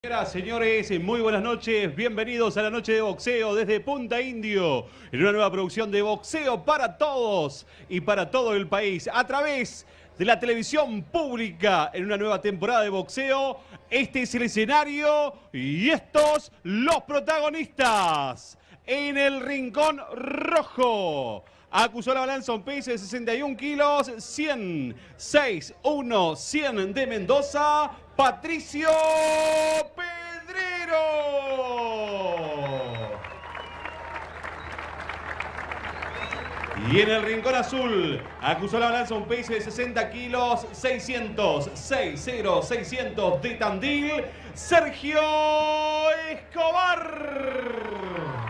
Señoras, señores, muy buenas noches, bienvenidos a la noche de boxeo desde Punta Indio, en una nueva producción de boxeo para todos y para todo el país, a través de la televisión pública, en una nueva temporada de boxeo. Este es el escenario y estos los protagonistas. En el rincón rojo, acusó la balanza un peso de 61 kilos, 100, 6, 1, 100 de Mendoza, Patricio Pedrero. Y en el rincón azul, acusó la balanza un peso de 60 kilos, 600, 60, 600 de Tandil, Sergio Escobar.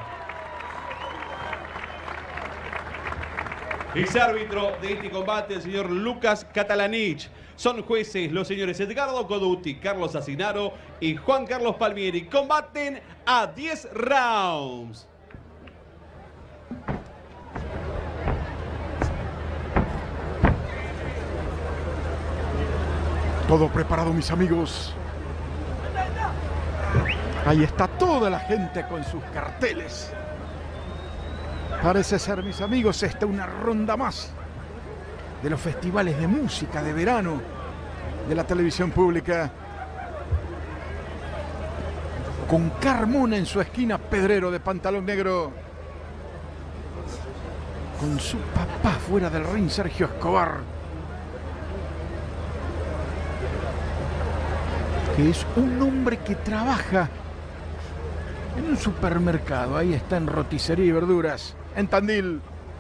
Es árbitro de este combate el señor Lucas Catalanich. Son jueces los señores Edgardo Coduti, Carlos Asinaro y Juan Carlos Palmieri. Combaten a 10 rounds. Todo preparado, mis amigos. Ahí está toda la gente con sus carteles. Parece ser, mis amigos, esta una ronda más de los festivales de música de verano de la televisión pública. Con Carmona en su esquina, Pedrero de pantalón negro. Con su papá fuera del ring, Sergio Escobar, que es un hombre que trabaja en un supermercado. Ahí está, en roticería y verduras, en Tandil.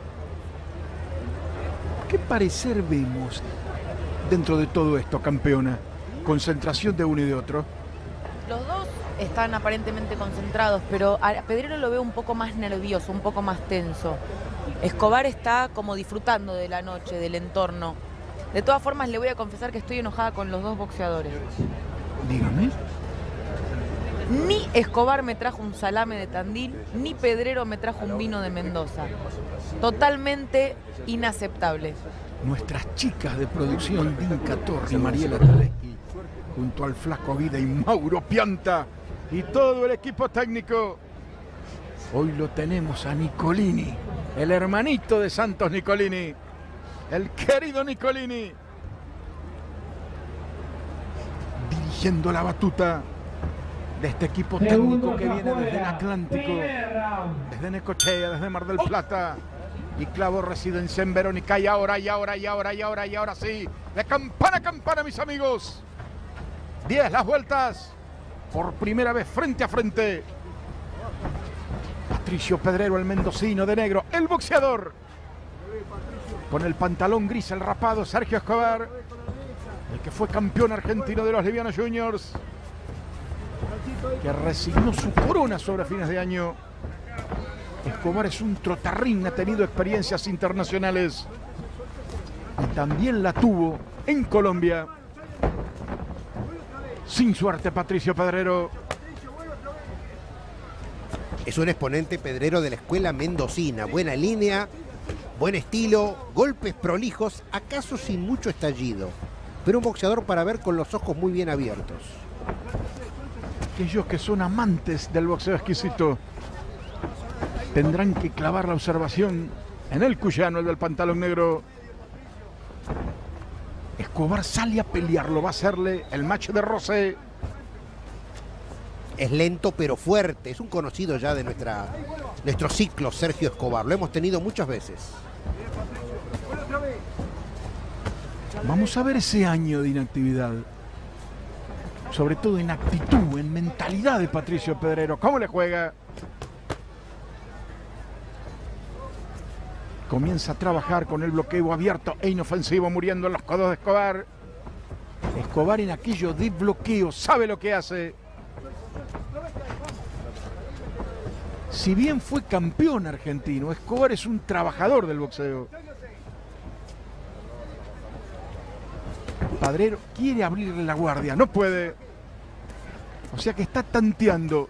¿Qué parecer vemos dentro de todo esto, campeona? Concentración de uno y de otro. Los dos están aparentemente concentrados, pero a Pedrero lo veo un poco más nervioso, un poco más tenso. Escobar está como disfrutando de la noche, del entorno. De todas formas, le voy a confesar que estoy enojada con los dos boxeadores. Dígame. Ni Escobar me trajo un salame de Tandil, ni Pedrero me trajo un vino de Mendoza. Totalmente inaceptable. Nuestras chicas de producción, Dinka Torri, Mariela Taleski, junto al Flaco Vida y Mauro Pianta, y todo el equipo técnico. Hoy lo tenemos a Nicolini, el hermanito de Santos Nicolini, el querido Nicolini, dirigiendo la batuta de este equipo técnico que viene desde el Atlántico, desde Necochea, desde Mar del Plata. Y Clavo residencia en Verónica. Y ahora sí, de campana a campana, mis amigos. 10 las vueltas, por primera vez frente a frente. Patricio Pedrero, el mendocino de negro, el boxeador, con el pantalón gris, el rapado, Sergio Escobar, el que fue campeón argentino de los Livianos Juniors, que resignó su corona sobre fines de año. Escobar es un trotarrín, ha tenido experiencias internacionales y también la tuvo en Colombia. Sin suerte, Patricio Pedrero. Es un exponente, Pedrero, de la escuela mendocina. Buena línea, buen estilo, golpes prolijos, acaso sin mucho estallido, pero un boxeador para ver con los ojos muy bien abiertos. Aquellos que son amantes del boxeo exquisito tendrán que clavar la observación en el cuyano, el del pantalón negro. Escobar sale a pelearlo, va a hacerle el match de roce. Es lento pero fuerte, es un conocido ya de nuestro ciclo, Sergio Escobar. Lo hemos tenido muchas veces. Vamos a ver ese año de inactividad, sobre todo en actitud, en mentalidad de Patricio Pedrero. ¿Cómo le juega? Comienza a trabajar con el bloqueo abierto e inofensivo, muriendo en los codos de Escobar. Escobar, en aquello de bloqueo, sabe lo que hace. Si bien fue campeón argentino, Escobar es un trabajador del boxeo. Pedrero quiere abrirle la guardia, no puede. O sea que está tanteando.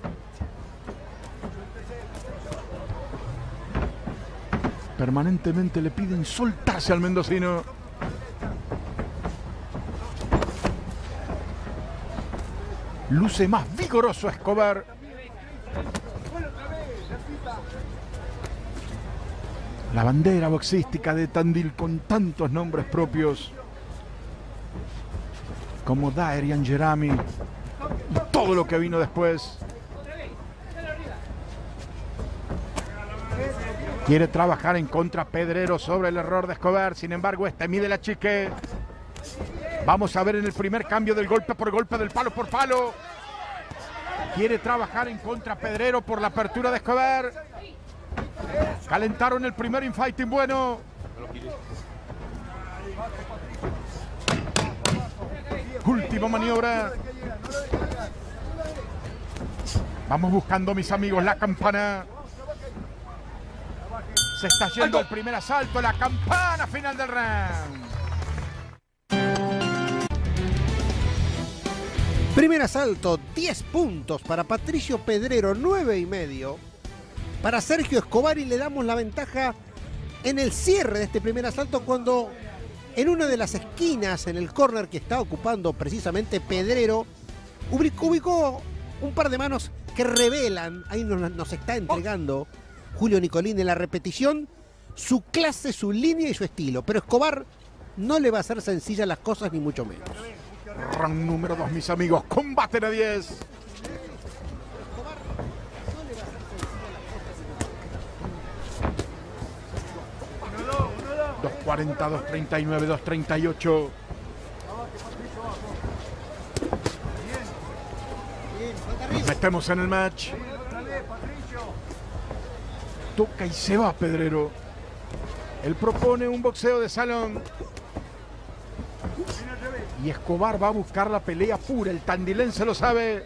Permanentemente le piden soltarse al mendocino. Luce más vigoroso Escobar. La bandera boxística de Tandil con tantos nombres propios como Daer y Angerami y todo lo que vino después. Quiere trabajar en contra Pedrero sobre el error de Escobar. Sin embargo, mide la chique. Vamos a ver en el primer cambio del golpe por golpe, del palo por palo. Quiere trabajar en contra Pedrero por la apertura de Escobar. Calentaron el primer infighting bueno. Última maniobra. Vamos buscando, mis amigos, la campana. Se está yendo el primer asalto, la campana final del round. Primer asalto, 10 puntos para Patricio Pedrero, 9,5 para Sergio Escobar, y le damos la ventaja en el cierre de este primer asalto cuando en una de las esquinas, en el córner que está ocupando precisamente Pedrero, ubicó un par de manos que revelan, ahí nos está entregando Julio Nicolini en la repetición, su clase, su línea y su estilo. Pero Escobar no le va a hacer sencillas las cosas, ni mucho menos. Round número 2, mis amigos. Combaten a 10. $2.40, $2.39, $2.38. Metemos en el match. Toca y se va Pedrero. Él propone un boxeo de salón. Y Escobar va a buscar la pelea pura. El tandilense lo sabe.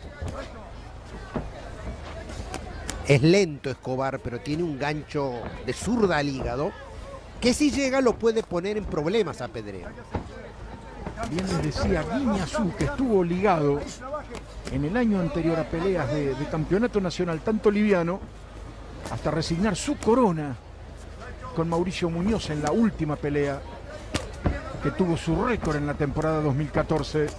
Es lento Escobar, pero tiene un gancho de zurda al hígado que si llega lo puede poner en problemas a Pedrero. Bien les decía Guiñazú, que estuvo ligado en el año anterior a peleas de campeonato nacional, tanto liviano, hasta resignar su corona con Mauricio Muñoz en la última pelea, que tuvo su récord en la temporada 2014.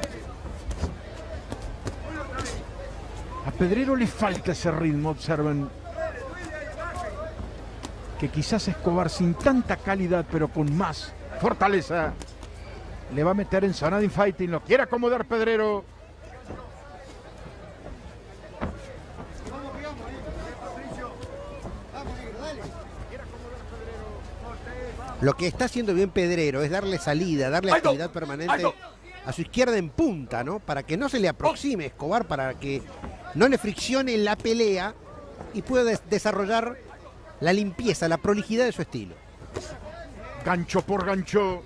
A Pedrero le falta ese ritmo, observen. Que quizás Escobar, sin tanta calidad, pero con más fortaleza, le va a meter en zona de infighting. Lo quiere acomodar Pedrero. Lo que está haciendo bien Pedrero es darle salida, darle actividad permanente a su izquierda en punta, ¿no? Para que no se le aproxime Escobar, para que no le friccione la pelea y pueda desarrollar la limpieza, la prolijidad de su estilo. Gancho por gancho.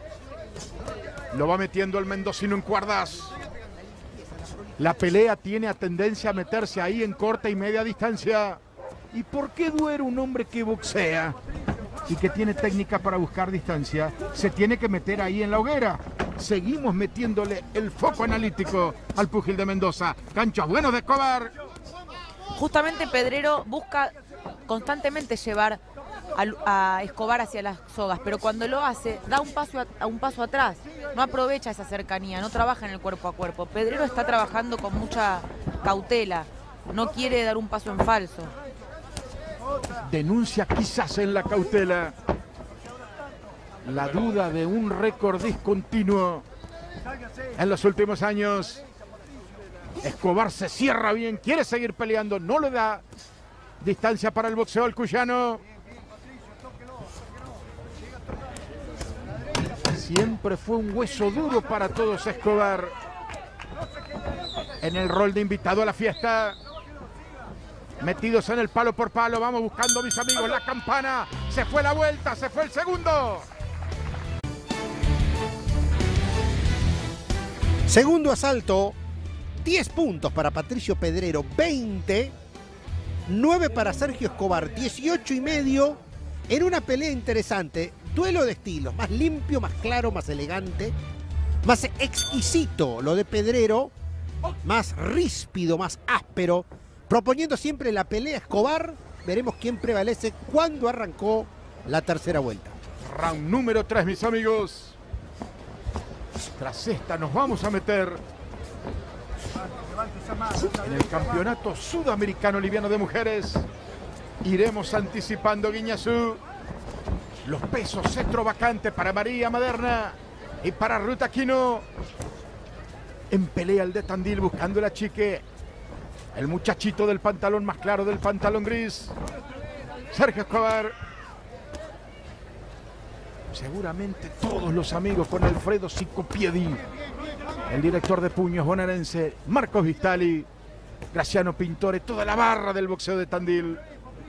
Lo va metiendo el mendocino en cuerdas. La pelea tiene tendencia a meterse ahí en corta y media distancia. ¿Y por qué Duero, un hombre que boxea y que tiene técnica para buscar distancia, se tiene que meter ahí en la hoguera? Seguimos metiéndole el foco analítico al púgil de Mendoza. Ganchos buenos de Escobar. Justamente Pedrero busca constantemente llevar a Escobar hacia las sogas, pero cuando lo hace, da un paso atrás, no aprovecha esa cercanía, no trabaja en el cuerpo a cuerpo. Pedrero está trabajando con mucha cautela, no quiere dar un paso en falso. Denuncia quizás en la cautela la duda de un récord discontinuo en los últimos años. Escobar se cierra bien, quiere seguir peleando, no le da distancia para el boxeo al cuyano. Siempre fue un hueso duro para todos Escobar. En el rol de invitado a la fiesta. Metidos en el palo por palo. Vamos buscando, mis amigos, la campana. Se fue la vuelta, se fue el segundo. Segundo asalto. 10 puntos para Patricio Pedrero, 20. 9 para Sergio Escobar, 18,5. En una pelea interesante. Duelo de estilos, más limpio, más claro, más elegante, más exquisito lo de Pedrero, más ríspido, más áspero, proponiendo siempre la pelea Escobar. Veremos quién prevalece cuando arrancó la tercera vuelta. Round número 3, mis amigos. Tras esta nos vamos a meter En el campeonato sudamericano liviano de mujeres iremos anticipando, Guiñazú. Los pesos cetro vacante para María Maderna y para Ruth Aquino. En pelea el de Tandil buscando la chique. El muchachito del pantalón más claro, del pantalón gris, Sergio Escobar. Seguramente todos los amigos con Alfredo Sicopiedi, el director de puños bonaerense, Marcos Vistali, Graciano Pintore, toda la barra del boxeo de Tandil.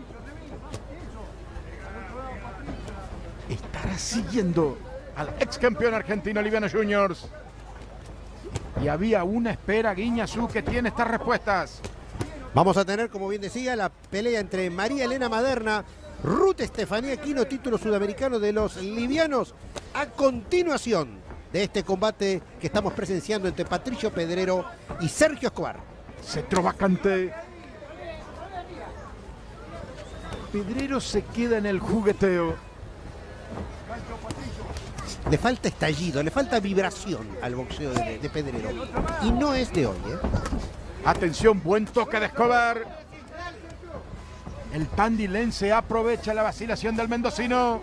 Estará siguiendo al ex campeón argentino Liviano Juniors. Y había una espera, Guiñazú, que tiene estas respuestas. Vamos a tener, como bien decía, la pelea entre María Elena Maderna, Ruth Estefanía Aquino, título sudamericano de los livianos, a continuación de este combate que estamos presenciando entre Patricio Pedrero y Sergio Escobar. Cetro vacante. Pedrero se queda en el jugueteo. Le falta estallido, le falta vibración al boxeo de Pedrero. Y no es de hoy, ¿eh? Atención, buen toque de Escobar. El tandilense aprovecha la vacilación del mendocino.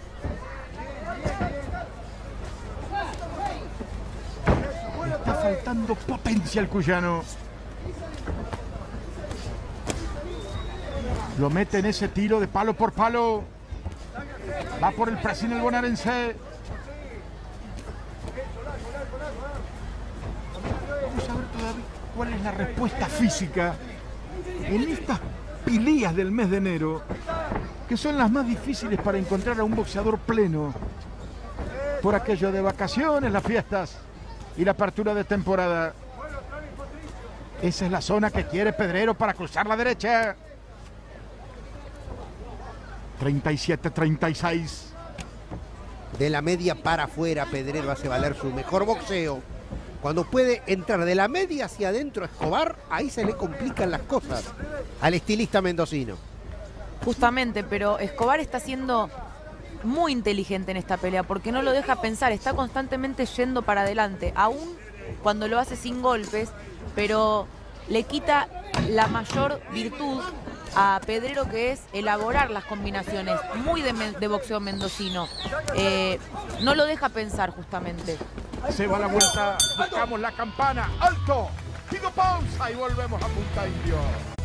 Le está faltando potencia al cuyano. Lo mete en ese tiro de palo por palo. Va por el pressing el bonaerense. Vamos a ver todavía cuál es la respuesta física en estas peleas del mes de enero, que son las más difíciles para encontrar a un boxeador pleno, por aquello de vacaciones, las fiestas y la apertura de temporada. Esa es la zona que quiere Pedrero para cruzar la derecha. 37-36. De la media para afuera, Pedrero hace valer su mejor boxeo. Cuando puede entrar de la media hacia adentro Escobar, ahí se le complican las cosas al estilista mendocino. Justamente, pero Escobar está siendo muy inteligente en esta pelea porque no lo deja pensar, está constantemente yendo para adelante, aún cuando lo hace sin golpes, pero le quita la mayor virtud a Pedrero, que es elaborar las combinaciones, muy de boxeo mendocino. No lo deja pensar justamente. Se va la vuelta, buscamos la campana, alto, pido pausa y volvemos a Punta Indio.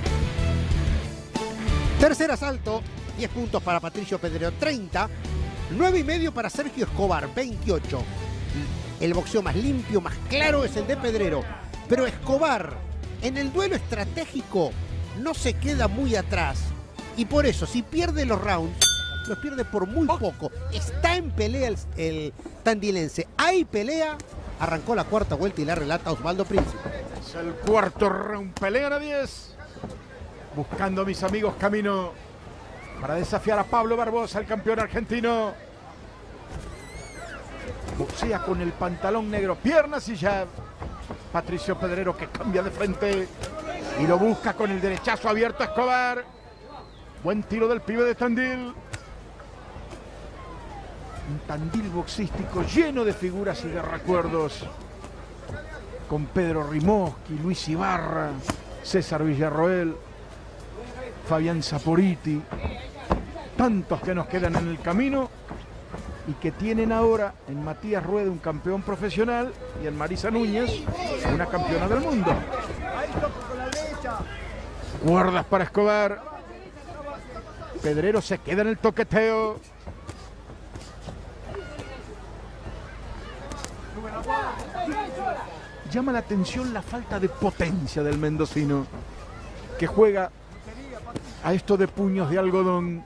Tercer asalto, 10 puntos para Patricio Pedrero, 30, 9,5 para Sergio Escobar, 28. El boxeo más limpio, más claro es el de Pedrero, pero Escobar en el duelo estratégico no se queda muy atrás y por eso si pierde los rounds, los pierde por muy poco. Está en pelea el tandilense. Hay pelea. Arrancó la cuarta vuelta y la relata Osvaldo Príncipe. Es el cuarto round. Pelean a 10. Buscando a mis amigos camino para desafiar a Pablo Barbosa, el campeón argentino. Boxea con el pantalón negro. Piernas y jab. Patricio Pedrero, que cambia de frente y lo busca con el derechazo abierto a Escobar. Buen tiro del pibe de Tandil. Un Tandil boxístico lleno de figuras y de recuerdos, con Pedro Rimoschi, Luis Ibarra, César Villarroel, Fabián Saporiti, tantos que nos quedan en el camino y que tienen ahora en Matías Rueda un campeón profesional y en Marisa Núñez una campeona del mundo. Guardas para Escobar. Pedrero se queda en el toqueteo. Llama la atención la falta de potencia del mendocino, que juega a esto de puños de algodón.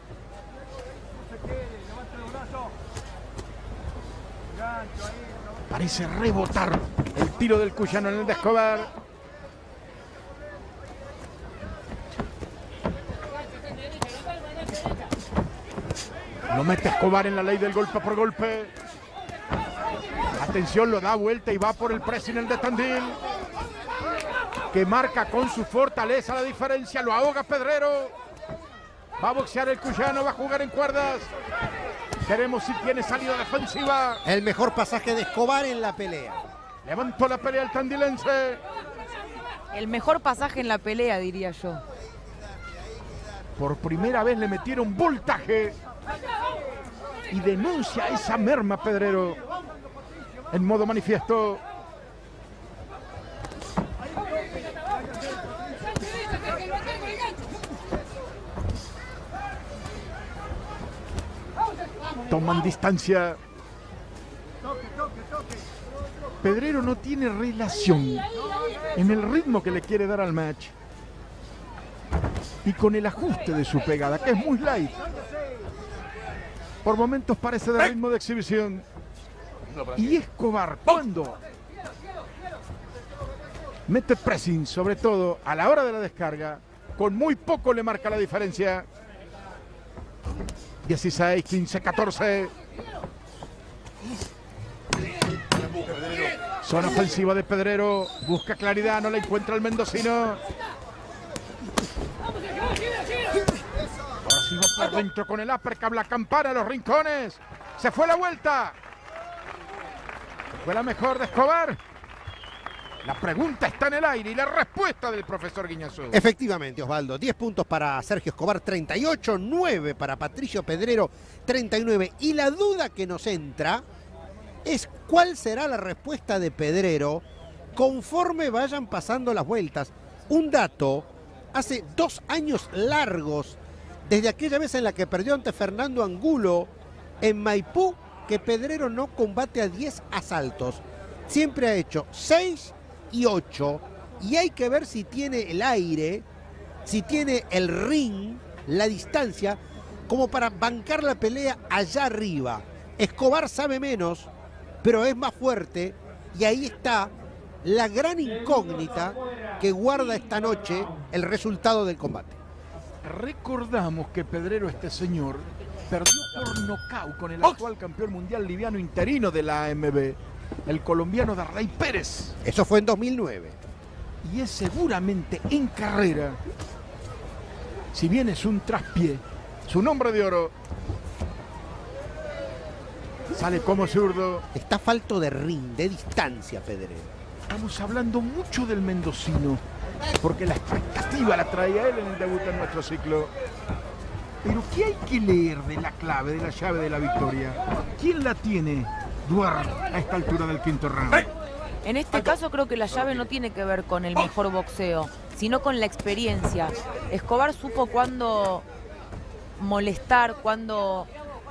Parece rebotar el tiro del cuyano en el de Escobar. Lo mete Escobar en la ley del golpe por golpe. Atención, lo da vuelta y va por el pressing el de Tandil, que marca con su fortaleza la diferencia. Lo ahoga Pedrero. Va a boxear el cuyano, va a jugar en cuerdas. Queremos si tiene salida defensiva. El mejor pasaje de Escobar en la pelea. Levantó la pelea el tandilense. El mejor pasaje en la pelea, diría yo. Por primera vez le metieron voltaje y denuncia esa merma Pedrero en modo manifiesto. Toman distancia. Pedrero no tiene relación en el ritmo que le quiere dar al match y con el ajuste de su pegada, que es muy light. Por momentos parece de ritmo de exhibición. Y Escobar, cuando mete pressing, sobre todo a la hora de la descarga, con muy poco le marca la diferencia. 16, 15, 14. Zona ofensiva de Pedrero. Busca claridad, no la encuentra el mendocino. Ahora sí va por dentro con el uppercut, la campana, los rincones. Se fue la vuelta. Fue la mejor de Escobar. La pregunta está en el aire y la respuesta del profesor Guiñazú. Efectivamente, Osvaldo. 10 puntos para Sergio Escobar, 38, 9 para Patricio Pedrero, 39. Y la duda que nos entra es cuál será la respuesta de Pedrero conforme vayan pasando las vueltas. Un dato, hace 2 años largos, desde aquella vez en la que perdió ante Fernando Angulo en Maipú, que Pedrero no combate a 10 asaltos. Siempre ha hecho 6 y 8, y hay que ver si tiene el aire, si tiene el ring, la distancia, como para bancar la pelea allá arriba. Escobar sabe menos, pero es más fuerte, y ahí está la gran incógnita que guarda esta noche el resultado del combate. Recordamos que Pedrero, este señor, perdió por nocaut con el actual campeón mundial liviano interino de la AMB, el colombiano Darley Pérez. Eso fue en 2009. Y es seguramente en carrera, si bien es un traspié, su nombre de oro. Sale como zurdo. Está falto de ring, de distancia, Pedrero. Estamos hablando mucho del mendocino, porque la expectativa la traía él en el debut en nuestro ciclo. Pero ¿qué hay que leer de la clave, de la llave de la victoria? ¿Quién la tiene, Duarte, a esta altura del quinto round? En este caso creo que la llave no tiene que ver con el mejor boxeo, sino con la experiencia. Escobar supo cuándo molestar, cuándo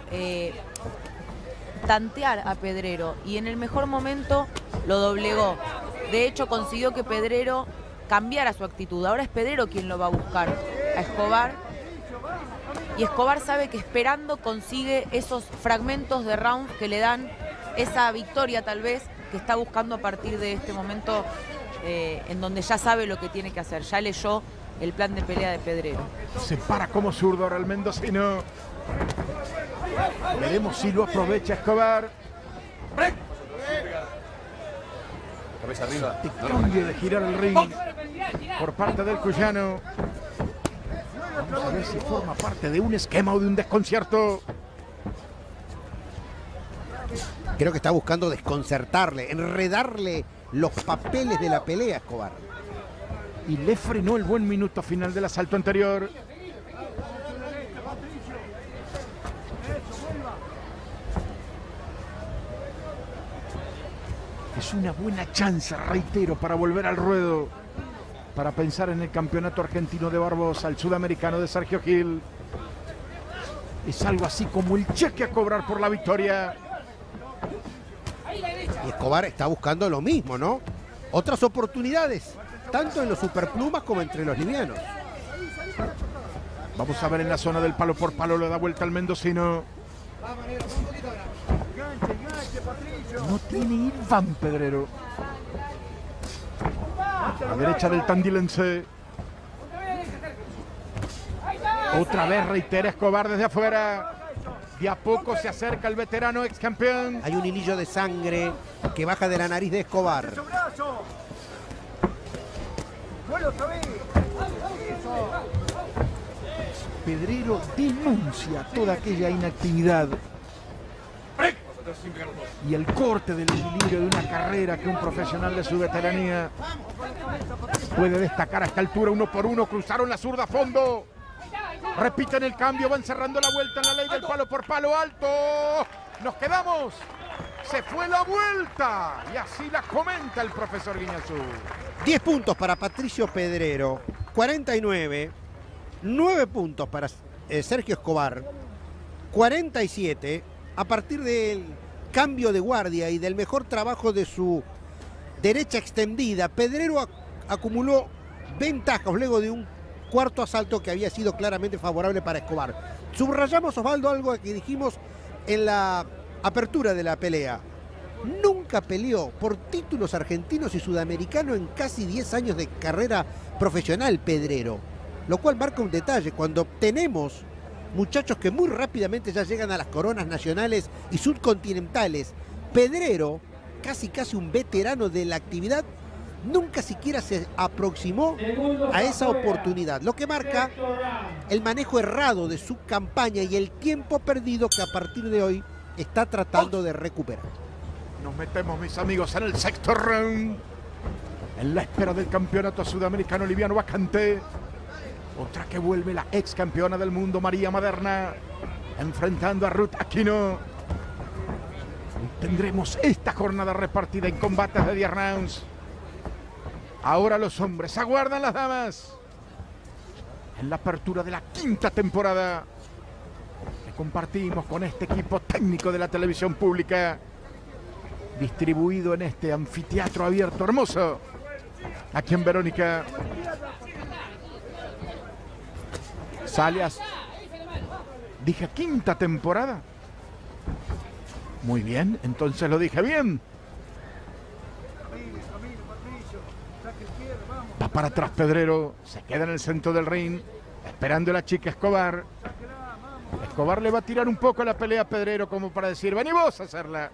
tantear a Pedrero, y en el mejor momento lo doblegó. De hecho, consiguió que Pedrero cambiara su actitud. Ahora es Pedrero quien lo va a buscar a Escobar, y Escobar sabe que esperando consigue esos fragmentos de round que le dan esa victoria tal vez que está buscando a partir de este momento, en donde ya sabe lo que tiene que hacer. Ya leyó el plan de pelea de Pedrero. Se para como zurdo ahora el mendocino. Veremos si lo aprovecha Escobar. Cabeza arriba. Este cambio de girar el ring por parte del cuyano. Vamos a ver si forma parte de un esquema o de un desconcierto. Creo que está buscando desconcertarle, enredarle los papeles de la pelea a Escobar. Y le frenó el buen minuto final del asalto anterior. Es una buena chance, reitero, para volver al ruedo, para pensar en el campeonato argentino de Barbosa, el sudamericano de Sergio Gil. Es algo así como el cheque a cobrar por la victoria. Y Escobar está buscando lo mismo, ¿no? Otras oportunidades, tanto en los superplumas como entre los livianos. Vamos a ver en la zona del palo por palo, le da vuelta al mendocino. No tiene Iván Pedrero. A la derecha del tandilense. Otra vez reitera Escobar desde afuera. De a poco se acerca el veterano ex campeón. Hay un hilillo de sangre que baja de la nariz de Escobar. Pedrero denuncia toda aquella inactividad y el corte del equilibrio de una carrera que un profesional de su veteranía Puede destacar a esta altura, 1 por 1, cruzaron la zurda a fondo. Repiten el cambio, van cerrando la vuelta en la ley del palo por palo alto. Nos quedamos. Se fue la vuelta. Y así la comenta el profesor Guiñazú. 10 puntos para Patricio Pedrero, 49. 9 puntos para Sergio Escobar, 47. A partir del cambio de guardia y del mejor trabajo de su derecha extendida, Pedrero acumuló ventajas luego de un cuarto asalto que había sido claramente favorable para Escobar. Subrayamos, Osvaldo, algo que dijimos en la apertura de la pelea. Nunca peleó por títulos argentinos y sudamericanos en casi 10 años de carrera profesional Pedrero, lo cual marca un detalle. Cuando tenemos muchachos que muy rápidamente ya llegan a las coronas nacionales y subcontinentales, Pedrero, casi un veterano de la actividad, nunca siquiera se aproximó a esa oportunidad, lo que marca el manejo errado de su campaña y el tiempo perdido que a partir de hoy está tratando de recuperar. Nos metemos, mis amigos, en el sexto round, en la espera del campeonato sudamericano liviano vacante. Otra que vuelve, la ex campeona del mundo, María Maderna, enfrentando a Ruth Aquino. Tendremos esta jornada repartida en combates de 10 rounds. Ahora los hombres aguardan las damas en la apertura de la 5ª temporada que compartimos con este equipo técnico de la televisión pública, distribuido en este anfiteatro abierto hermoso aquí en Verónica. Salias, dije 5ª temporada. Muy bien, entonces lo dije bien. Va para atrás Pedrero, se queda en el centro del ring, esperando a la chica Escobar. Escobar le va a tirar un poco la pelea a Pedrero como para decir, vení vos a hacerla.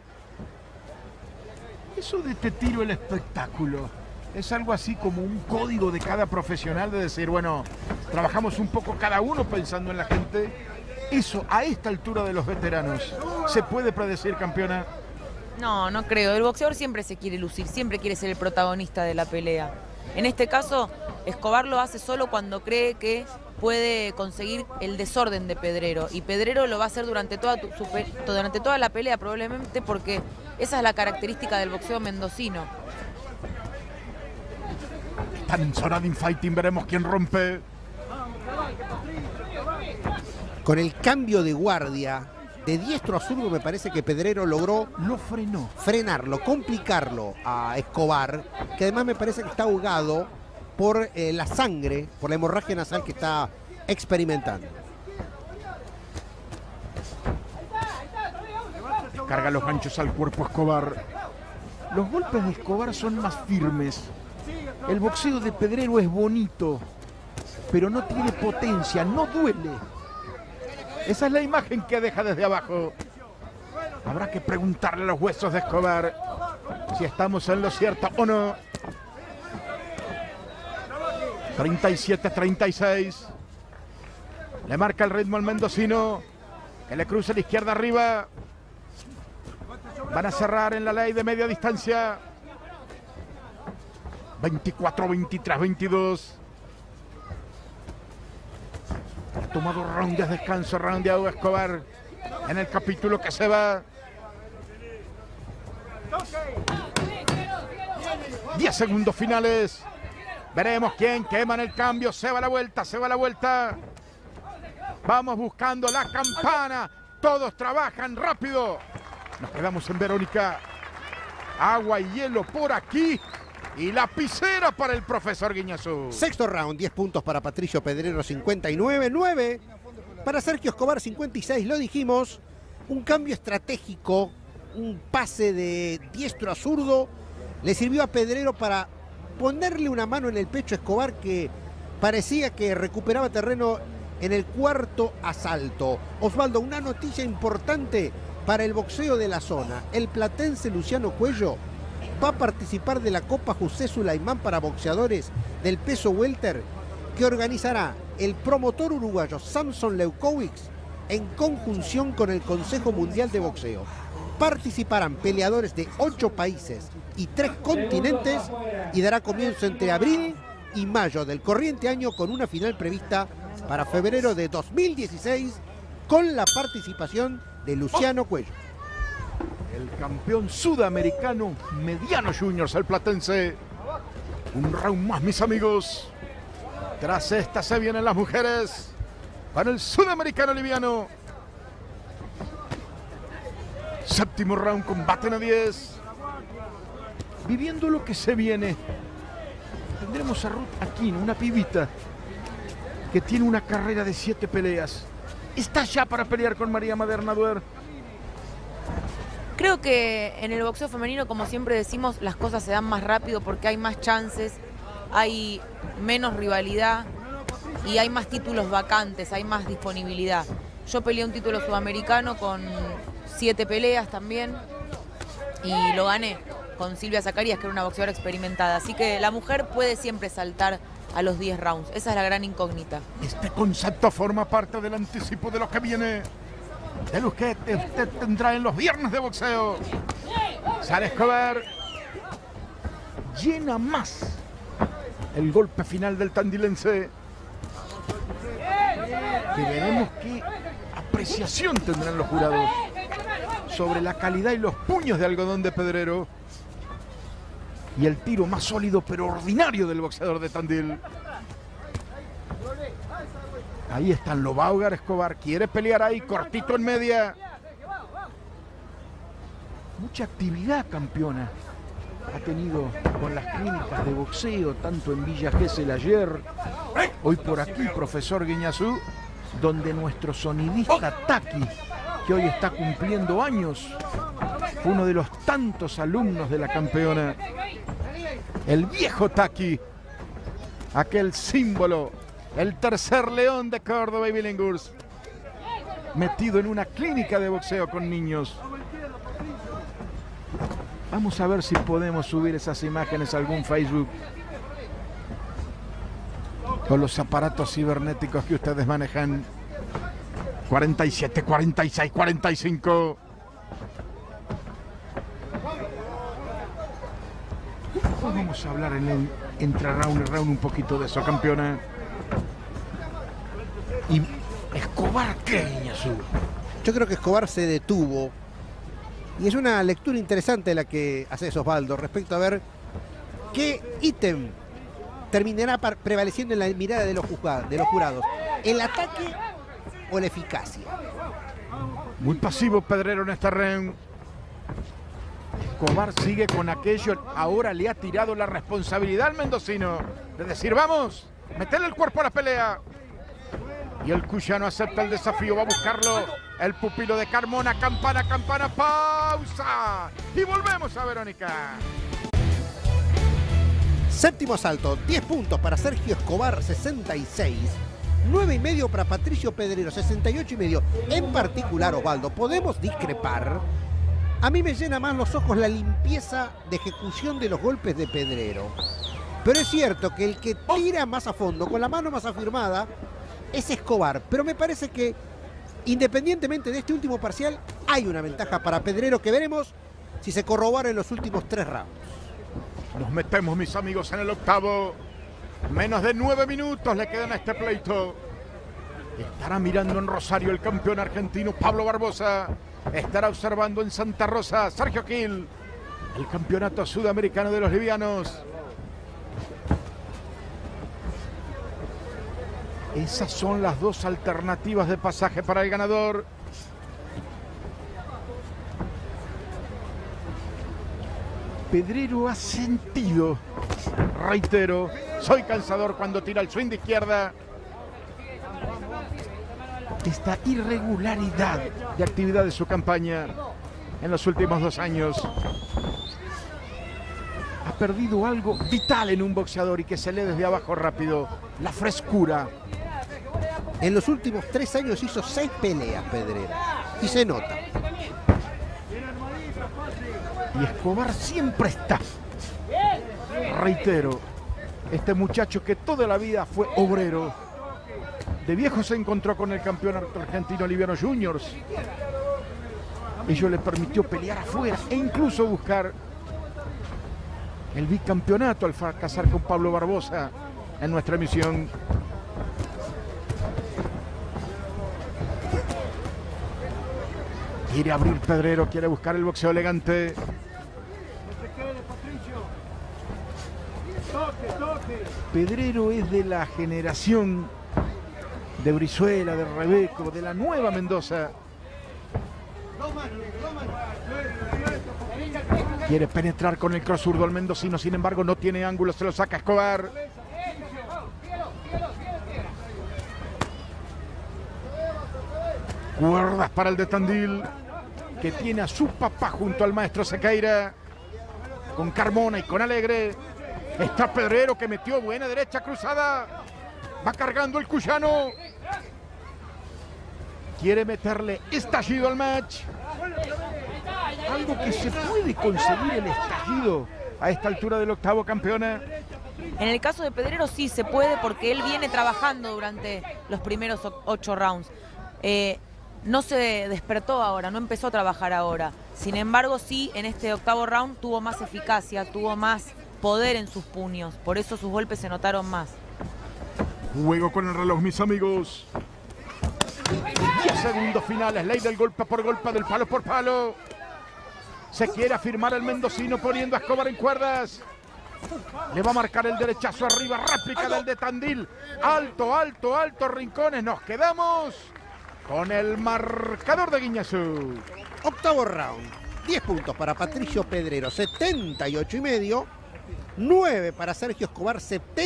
Eso de te tiro el espectáculo es algo así como un código de cada profesional de decir, bueno, trabajamos un poco cada uno pensando en la gente. Eso a esta altura de los veteranos, ¿se puede predecir, campeona? No, no creo. El boxeador siempre se quiere lucir, siempre quiere ser el protagonista de la pelea. En este caso, Escobar lo hace solo cuando cree que puede conseguir el desorden de Pedrero. Y Pedrero lo va a hacer durante toda la pelea, probablemente porque esa es la característica del boxeo mendocino. Están en zona de infighting, veremos quién rompe. Con el cambio de guardia de diestro a zurdo, me parece que Pedrero logró frenarlo, complicarlo a Escobar, que además me parece que está ahogado por la sangre, por la hemorragia nasal que está experimentando. Carga los ganchos al cuerpo Escobar. Los golpes de Escobar son más firmes. El boxeo de Pedrero es bonito, pero no tiene potencia, no duele. Esa es la imagen que deja desde abajo. Habrá que preguntarle a los huesos de Escobar si estamos en lo cierto o no. 37-36. Le marca el ritmo al mendocino, que le cruza la izquierda arriba. Van a cerrar en la ley de media distancia. 24-23-22. Ha tomado round de descanso, roundeado Escobar en el capítulo que se va. 10 segundos finales. Veremos quién quema en el cambio. Se va la vuelta, se va la vuelta. Vamos buscando la campana. Todos trabajan rápido. Nos quedamos en Verónica. Agua y hielo por aquí. Y lapicera para el profesor Guiñazú. Sexto round, 10 puntos para Patricio Pedrero, 59, 9 para Sergio Escobar, 56. Lo dijimos, un cambio estratégico, un pase de diestro a zurdo, le sirvió a Pedrero para ponerle una mano en el pecho a Escobar, que parecía que recuperaba terreno en el cuarto asalto. Osvaldo, una noticia importante para el boxeo de la zona. El platense Luciano Cuello va a participar de la Copa José Sulaimán para boxeadores del peso welter, que organizará el promotor uruguayo Samson Leukovics en conjunción con el Consejo Mundial de Boxeo. Participarán peleadores de 8 países y 3 continentes y dará comienzo entre abril y mayo del corriente año, con una final prevista para febrero de 2016 con la participación de Luciano Cuello. El campeón sudamericano mediano juniors, el platense. Un round más, mis amigos. Tras esta se vienen las mujeres para el sudamericano liviano. Séptimo round, combaten a 10. Viviendo lo que se viene, tendremos a Ruth Aquino, una pibita que tiene una carrera de 7 peleas. ¿Está ya para pelear con María Maderna-Duer? Creo que en el boxeo femenino, como siempre decimos, las cosas se dan más rápido porque hay más chances, hay menos rivalidad y hay más títulos vacantes, hay más disponibilidad. Yo peleé un título sudamericano con 7 peleas también y lo gané con Silvia Zacarías, que era una boxeadora experimentada. Así que la mujer puede siempre saltar a los 10 rounds. Esa es la gran incógnita. Este concepto forma parte del anticipo de lo que viene, de lo que usted tendrá en los viernes de boxeo. Sara Escobar llena más el golpe final del tandilense. Que veremos qué apreciación tendrán los jurados sobre la calidad y los puños de algodón de Pedrero y el tiro más sólido pero ordinario del boxeador de Tandil. Ahí están Lobaugar. Escobar quiere pelear ahí, cortito en media. Mucha actividad, campeona, ha tenido con las clínicas de boxeo, tanto en Villa Gesell ayer, hoy por aquí, profesor Guiñazú, donde nuestro sonidista Taki, que hoy está cumpliendo años, fue uno de los tantos alumnos de la campeona. El viejo Taki, aquel símbolo, el tercer león de Córdoba y Billinghurst, metido en una clínica de boxeo con niños. Vamos a ver si podemos subir esas imágenes a algún Facebook con los aparatos cibernéticos que ustedes manejan. 47, 46, 45. Vamos a hablar entre round y round un poquito de eso, campeona. Y Escobar, ¿qué, Guiñazú? Yo creo que Escobar se detuvo. Y es una lectura interesante la que hace Osvaldo respecto a ver qué ítem terminará prevaleciendo en la mirada de los jurados. ¿El ataque o la eficacia? Muy pasivo Pedrero en esta round. Escobar sigue con aquello. Ahora le ha tirado la responsabilidad al mendocino de decir, vamos, meterle el cuerpo a la pelea. Y el cuyano acepta el desafío, va a buscarlo. El pupilo de Carmona, campana, campana, pausa. Y volvemos a Verónica. Séptimo asalto, 10 puntos para Sergio Escobar, 66. 9,5 para Patricio Pedrero, 68,5. En particular, Osvaldo, podemos discrepar. A mí me llena más los ojos la limpieza de ejecución de los golpes de Pedrero. Pero es cierto que el que tira más a fondo, con la mano más afirmada, es Escobar. Pero me parece que, independientemente de este último parcial, hay una ventaja para Pedrero que veremos si se corrobora en los últimos 3 rounds. Nos metemos, mis amigos, en el octavo. Menos de 9 minutos le quedan a este pleito. Estará mirando en Rosario el campeón argentino Pablo Barbosa. Estará observando en Santa Rosa Sergio Gil, el campeonato sudamericano de los livianos. Esas son las dos alternativas de pasaje para el ganador. Pedrero ha sentido, reitero, soy cansador cuando tira el swing de izquierda. Esta irregularidad de actividad de su campaña en los últimos 2 años. Ha perdido algo vital en un boxeador y que se lee desde abajo rápido, la frescura. En los últimos 3 años hizo 6 peleas, Pedrero. Y se nota. Y Escobar siempre está. Reitero, este muchacho que toda la vida fue obrero. De viejo se encontró con el campeón argentino Liviano Juniors. Ello le permitió pelear afuera e incluso buscar el bicampeonato al fracasar con Pablo Barbosa en nuestra emisión. Quiere abrir Pedrero, quiere buscar el boxeo elegante. Pedrero es de la generación de Brizuela, de Rebeco, de la nueva Mendoza. Quiere penetrar con el cross zurdo al mendocino, sin embargo no tiene ángulo, se lo saca Escobar. Cuerdas para el de Tandil, que tiene a su papá junto al maestro Sequeira, con Carmona y con Alegre. Está Pedrero, que metió buena derecha cruzada. Va cargando el cuyano. Quiere meterle estallido al match. Algo que se puede conseguir, el estallido a esta altura del octavo, campeona. En el caso de Pedrero sí se puede, porque él viene trabajando durante los primeros 8 rounds. No se despertó ahora, no empezó a trabajar ahora. Sin embargo, sí, en este octavo round tuvo más eficacia, tuvo más poder en sus puños. Por eso sus golpes se notaron más. Juego con el reloj, mis amigos. 10 segundos finales, ley del golpe por golpe, del palo por palo. Se quiere afirmar el mendocino poniendo a Escobar en cuerdas. Le va a marcar el derechazo arriba, réplica del de Tandil. Alto, alto, alto, Rincones. Nos quedamos con el marcador de Guiñazú. Octavo round. 10 puntos para Patricio Pedrero, 78,5. 9 para Sergio Escobar,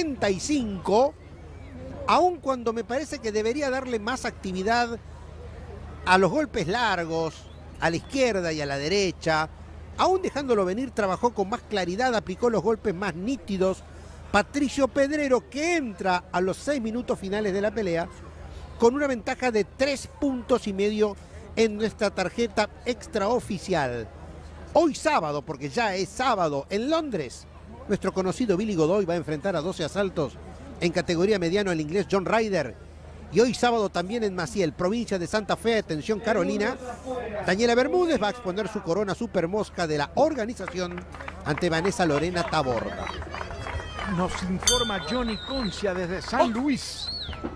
75. Aun cuando me parece que debería darle más actividad a los golpes largos, a la izquierda y a la derecha. Aún dejándolo venir, trabajó con más claridad, aplicó los golpes más nítidos. Patricio Pedrero, que entra a los 6 minutos finales de la pelea con una ventaja de 3,5 puntos en nuestra tarjeta extraoficial. Hoy sábado, porque ya es sábado, en Londres, nuestro conocido Billy Godoy va a enfrentar a 12 asaltos en categoría mediano al inglés John Ryder. Y hoy sábado también en Maciel, provincia de Santa Fe, atención Carolina, Daniela Bermúdez va a exponer su corona super mosca de la organización ante Vanessa Lorena Taborda. Nos informa Johnny Concia desde San Luis.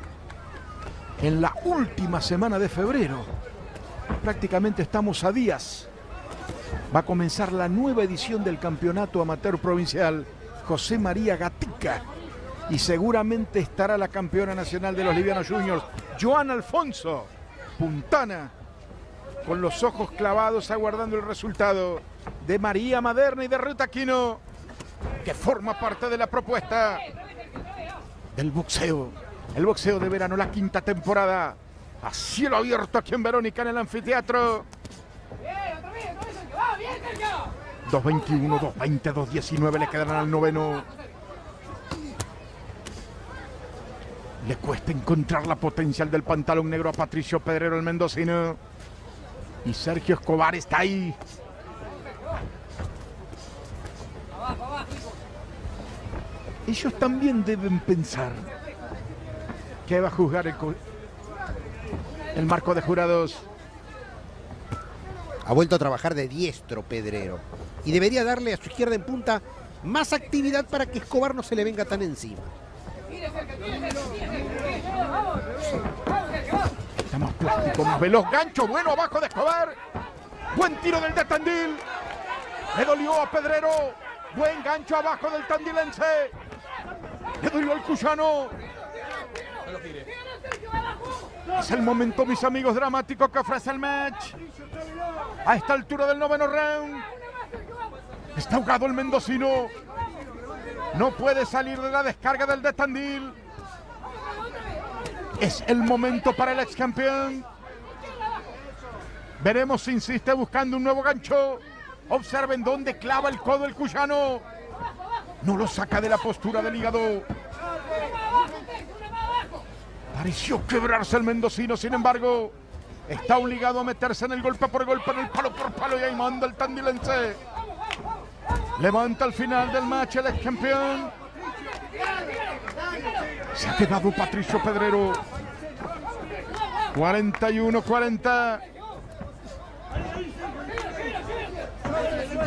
En la última semana de febrero, prácticamente estamos a días. Va a comenzar la nueva edición del campeonato amateur provincial José María Gatica. Y seguramente estará la campeona nacional de los livianos juniors, Joana Alfonso, puntana, con los ojos clavados aguardando el resultado de María Maderna y de Ruth Aquino, que forma parte de la propuesta del boxeo. El boxeo de verano, la 5ª temporada, a cielo abierto aquí en Verónica, en el anfiteatro. 2:21, 2:20, 2:19 le quedarán al noveno. Le cuesta encontrar la potencial del pantalón negro a Patricio Pedrero, el mendocino. Y Sergio Escobar está ahí. Ellos también deben pensar que va a juzgar el marco de jurados. Ha vuelto a trabajar de diestro Pedrero y debería darle a su izquierda en punta más actividad para que Escobar no se le venga tan encima. Estamos plástico, más veloz, gancho bueno abajo de Escobar. Buen tiro del de Tandil. Le dolió a Pedrero. Buen gancho abajo del tandilense. Le dolió al cuyano. Es el momento, mis amigos, dramático que ofrece el match. A esta altura del noveno round. Está ahogado el mendocino. No puede salir de la descarga del de Tandil. Es el momento para el ex campeón. Veremos si insiste buscando un nuevo gancho. Observen dónde clava el codo el cuyano. No lo saca de la postura del hígado. Pareció quebrarse el mendocino, sin embargo, está obligado a meterse en el golpe por golpe, en el palo por palo, y ahí manda el tandilense. Levanta al final del match el ex campeón. Se ha quedado Patricio Pedrero. 41-40.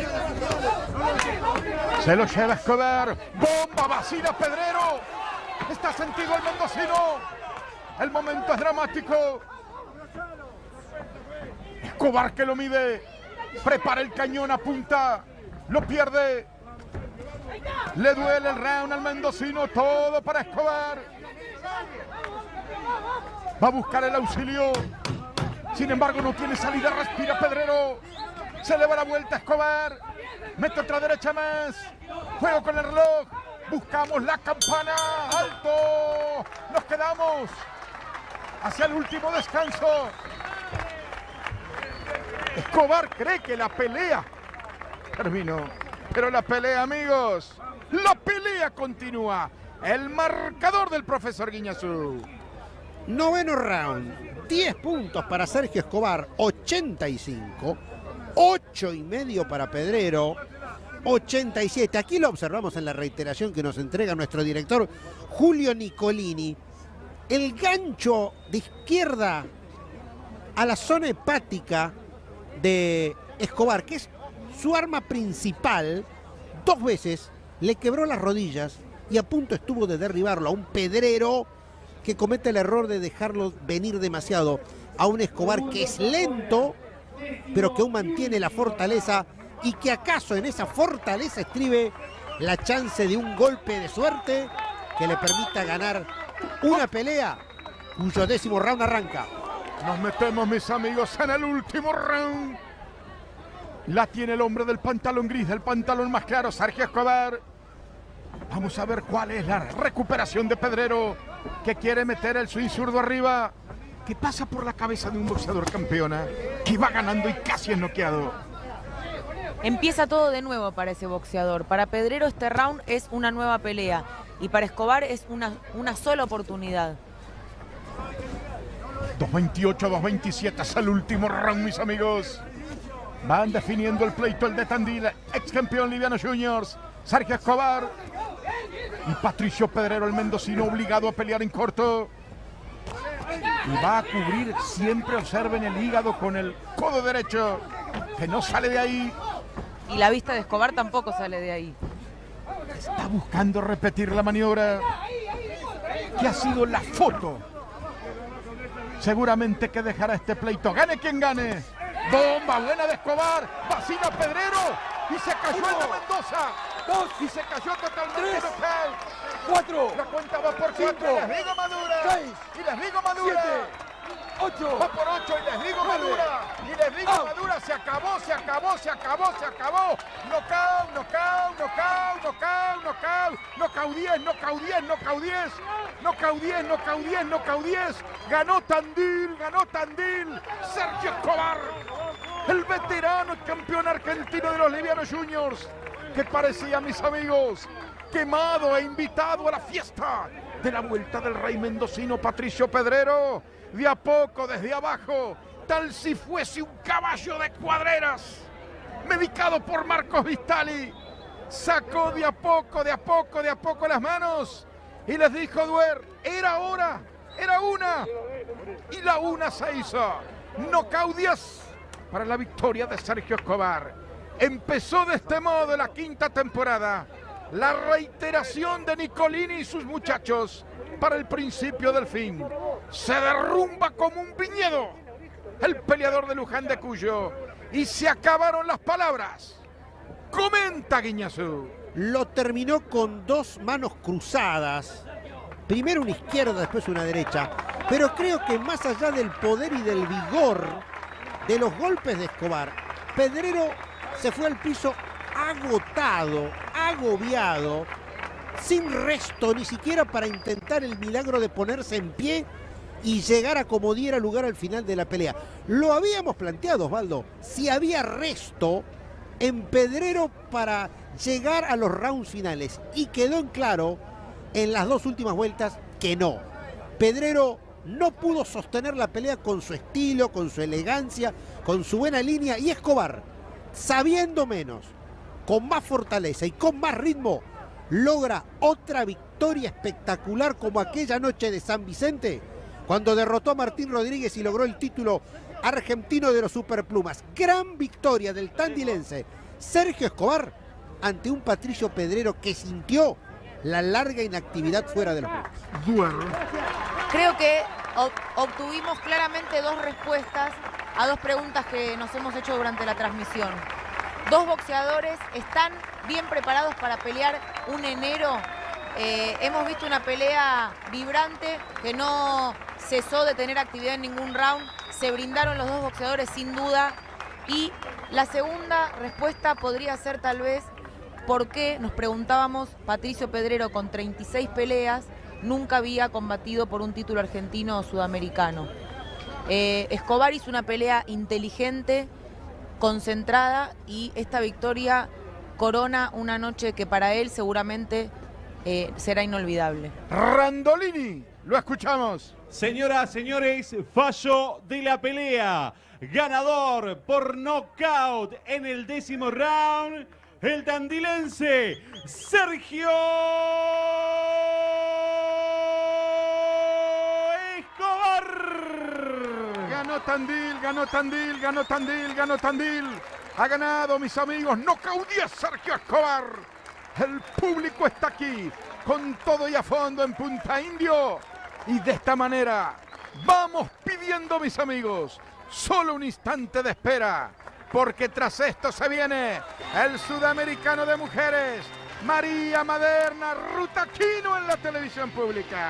Se lo lleva Escobar. Bomba vacila Pedrero. Está sentido el mendocino. El momento es dramático. Escobar que lo mide. Prepara el cañón, apunta. Lo pierde. Le duele el round al mendocino. Todo para Escobar. Va a buscar el auxilio. Sin embargo, no tiene salida. Respira Pedrero. Se le va la vuelta a Escobar. Mete otra derecha más. Juego con el reloj. Buscamos la campana. ¡Alto! Nos quedamos hacia el último descanso. Escobar cree que la pelea terminó. Pero la pelea, amigos, la pelea continúa. El marcador del profesor Guiñazú. Noveno round. 10 puntos para Sergio Escobar. 85. 8,5 para Pedrero. 87. Aquí lo observamos en la reiteración que nos entrega nuestro director Julio Nicolini. El gancho de izquierda a la zona hepática de Escobar, que es su arma principal, 2 veces le quebró las rodillas y a punto estuvo de derribarlo a un Pedrero que comete el error de dejarlo venir demasiado, a un Escobar que es lento, pero que aún mantiene la fortaleza y que acaso en esa fortaleza estribe la chance de un golpe de suerte que le permita ganar una pelea cuyo 10º round arranca. Nos metemos, mis amigos, en el último round. La tiene el hombre del pantalón gris, del pantalón más claro, Sergio Escobar. Vamos a ver cuál es la recuperación de Pedrero, que quiere meter el swing zurdo arriba. ¿Qué pasa por la cabeza de un boxeador campeona que va ganando y casi es noqueado? Empieza todo de nuevo para ese boxeador. Para Pedrero este round es una nueva pelea y para Escobar es una sola oportunidad. 2.28, 2.27 es el último round, mis amigos. Van definiendo el pleito, el de Tandil, ex campeón Liviano Juniors, Sergio Escobar y Patricio Pedrero, el mendocino, obligado a pelear en corto. Y va a cubrir siempre, observen, el hígado con el codo derecho, que no sale de ahí. Y la vista de Escobar tampoco sale de ahí. Está buscando repetir la maniobra, que ha sido la foto seguramente que dejará este pleito. Gane quien gane. Bomba buena de Escobar. Vacina Pedrero. Y se cayó el de Mendoza. 2. Y se cayó totalmente 3. local. 4. La cuenta va por 4. 5. Les digo Madura. 6. Y les digo Madura. 7. 8. Va por 8 y les digo 9. Madura. Y les digo Out. Madura. Se acabó, se acabó, se acabó, se acabó. Knockout, knockout, knockout, knockout, knockout. Knockout 10, knockout 10, knockout 10. Knockout 10, knockout 10, knockout 10. Ganó Tandil, ganó Tandil. Sergio Escobar, el veterano campeón argentino de los Livianos Juniors, que parecía, mis amigos, quemado e invitado a la fiesta de la vuelta del rey mendocino Patricio Pedrero. De a poco, desde abajo, tal si fuese un caballo de cuadreras, medicado por Marcos Vistali, sacó de a poco, de a poco, de a poco las manos y les dijo: Duer, era hora, era una, y la una se hizo. Knockout 10 para la victoria de Sergio Escobar. Empezó de este modo la 5ª temporada. La reiteración de Nicolini y sus muchachos para el principio del fin. Se derrumba como un viñedo el peleador de Luján de Cuyo y se acabaron las palabras. Comenta Guiñazú. Lo terminó con 2 manos cruzadas. Primero una izquierda, después una derecha. Pero creo que más allá del poder y del vigor de los golpes de Escobar, Pedrero se fue al piso agotado, agobiado, sin resto ni siquiera para intentar el milagro de ponerse en pie y llegar a como diera lugar al final de la pelea. Lo habíamos planteado, Osvaldo, si había resto en Pedrero para llegar a los rounds finales, y quedó en claro en las 2 últimas vueltas que no. Pedrero no pudo sostener la pelea con su estilo, con su elegancia, con su buena línea, y Escobar, sabiendo menos, con más fortaleza y con más ritmo, logra otra victoria espectacular como aquella noche de San Vicente, cuando derrotó a Martín Rodríguez y logró el título argentino de los Superplumas. Gran victoria del tandilense Sergio Escobar ante un Patricio Pedrero que sintió la larga inactividad fuera del ring. Duerro. Creo que obtuvimos claramente dos respuestas a dos preguntas que nos hemos hecho durante la transmisión. Dos boxeadores están bien preparados para pelear un enero. Hemos visto una pelea vibrante que no cesó de tener actividad en ningún round. Se brindaron los dos boxeadores sin duda. Y la segunda respuesta podría ser tal vez por qué, nos preguntábamos, Patricio Pedrero con 36 peleas nunca había combatido por un título argentino o sudamericano. Escobar hizo una pelea inteligente, concentrada, y esta victoria corona una noche que para él seguramente será inolvidable. Randolini, lo escuchamos. Señoras, señores, fallo de la pelea. Ganador por nocaut en el 10º round, el tandilense Sergio Escobar. Ganó Tandil, ganó Tandil, ganó Tandil, ganó Tandil. Ha ganado, mis amigos, nocaut 10 Sergio Escobar. El público está aquí con todo y a fondo en Punta Indio. Y de esta manera vamos pidiendo, mis amigos, solo un instante de espera, porque tras esto se viene el sudamericano de mujeres, María Maderna Rutaquino, en la televisión pública.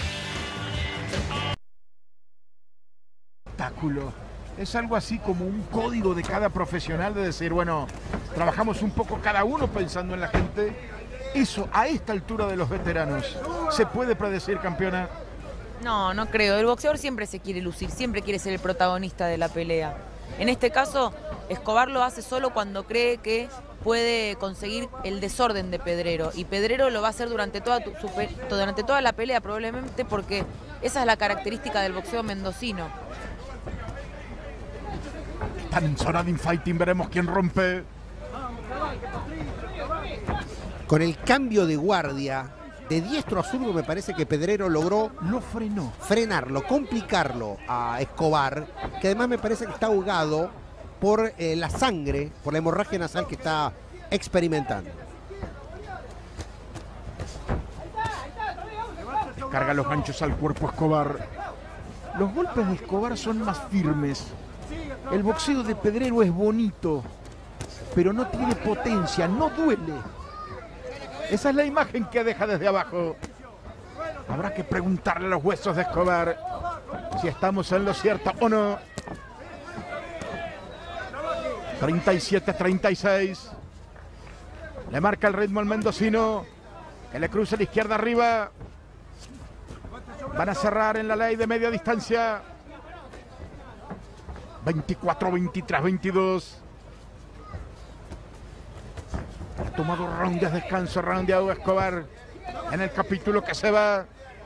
Espectáculo. Es algo así como un código de cada profesional de decir, bueno, trabajamos un poco cada uno pensando en la gente. Eso, a esta altura de los veteranos, ¿se puede predecir, campeona? No, no creo. El boxeador siempre se quiere lucir, siempre quiere ser el protagonista de la pelea. En este caso, Escobar lo hace solo cuando cree que puede conseguir el desorden de Pedrero. Y Pedrero lo va a hacer durante toda la pelea, probablemente porque esa es la característica del boxeo mendocino. Están en zona de infighting, veremos quién rompe. Con el cambio de guardia de diestro a zurdo, me parece que Pedrero logró Lo frenó. frenarlo, complicarlo a Escobar, que además me parece que está ahogado por la sangre, por la hemorragia nasal que está experimentando. Carga los ganchos al cuerpo Escobar. Los golpes de Escobar son más firmes. El boxeo de Pedrero es bonito, pero no tiene potencia, no duele. Esa es la imagen que deja desde abajo. Habrá que preguntarle a los huesos de Escobar si estamos en lo cierto o no. 37-36. Le marca el ritmo al mendocino, que le cruza la izquierda arriba. Van a cerrar en la ley de media distancia. 24-23-22. Ha tomado round de descanso, roundeado Escobar en el capítulo que se va.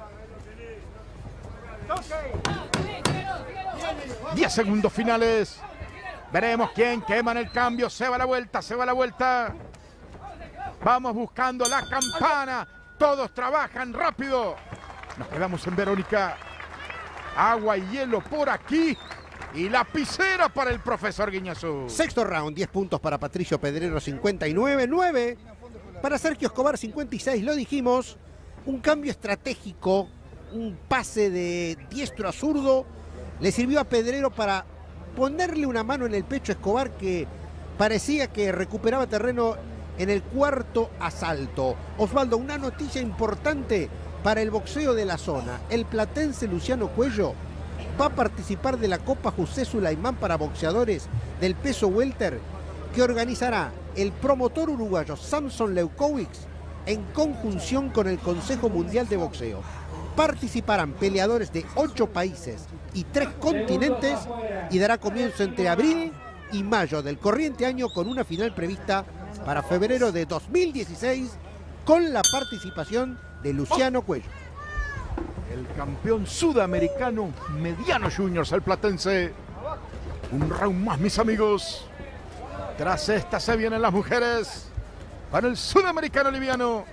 10 segundos finales. Veremos quién quema en el cambio. Se va la vuelta, se va la vuelta. Vamos buscando la campana. Todos trabajan rápido. Nos quedamos en Verónica. Agua y hielo por aquí. Y lapicera para el profesor Guiñazú. Sexto round, 10 puntos para Patricio Pedrero, 59, 9 para Sergio Escobar, 56, lo dijimos. Un cambio estratégico, un pase de diestro a zurdo, le sirvió a Pedrero para ponerle una mano en el pecho a Escobar, que parecía que recuperaba terreno en el cuarto asalto. Osvaldo, una noticia importante para el boxeo de la zona. El platense Luciano Cuello va a participar de la Copa José Sulaimán para boxeadores del peso welter, que organizará el promotor uruguayo Samson Leukowicz en conjunción con el Consejo Mundial de Boxeo. Participarán peleadores de 8 países y 3 continentes y dará comienzo entre abril y mayo del corriente año, con una final prevista para febrero de 2016 con la participación de Luciano Cuello. El campeón sudamericano mediano juniors, el platense. Un round más, mis amigos. Tras esta se vienen las mujeres para el sudamericano liviano.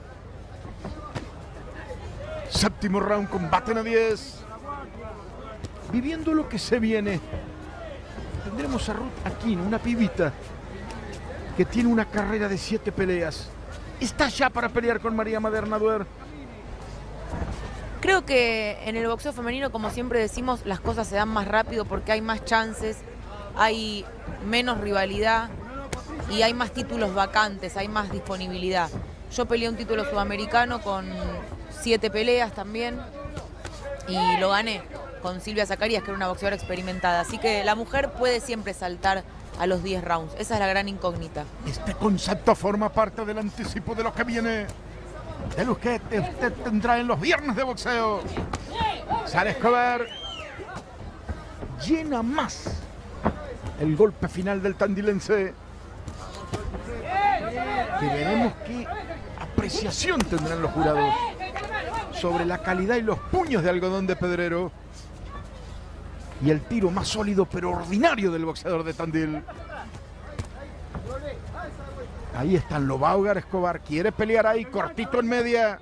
Séptimo round, combaten a 10. Viviendo lo que se viene, tendremos a Ruth Aquino, una pibita que tiene una carrera de 7 peleas. está ya para pelear con María Maderna Duer. Creo que en el boxeo femenino, como siempre decimos, las cosas se dan más rápido porque hay más chances, hay menos rivalidad y hay más títulos vacantes, hay más disponibilidad. Yo peleé un título sudamericano con 7 peleas también y lo gané con Silvia Zacarías, que era una boxeadora experimentada. Así que la mujer puede siempre saltar a los 10 rounds. Esa es la gran incógnita. Este concepto forma parte del anticipo de lo que viene, de lo que usted tendrá en los viernes de boxeo. Sara Escobar llena más el golpe final del tandilense. Que veremos qué apreciación tendrán los jurados sobre la calidad y los puños de algodón de Pedrero y el tiro más sólido pero ordinario del boxeador de Tandil. Ahí están Lobaugar. Escobar quiere pelear ahí, cortito en media.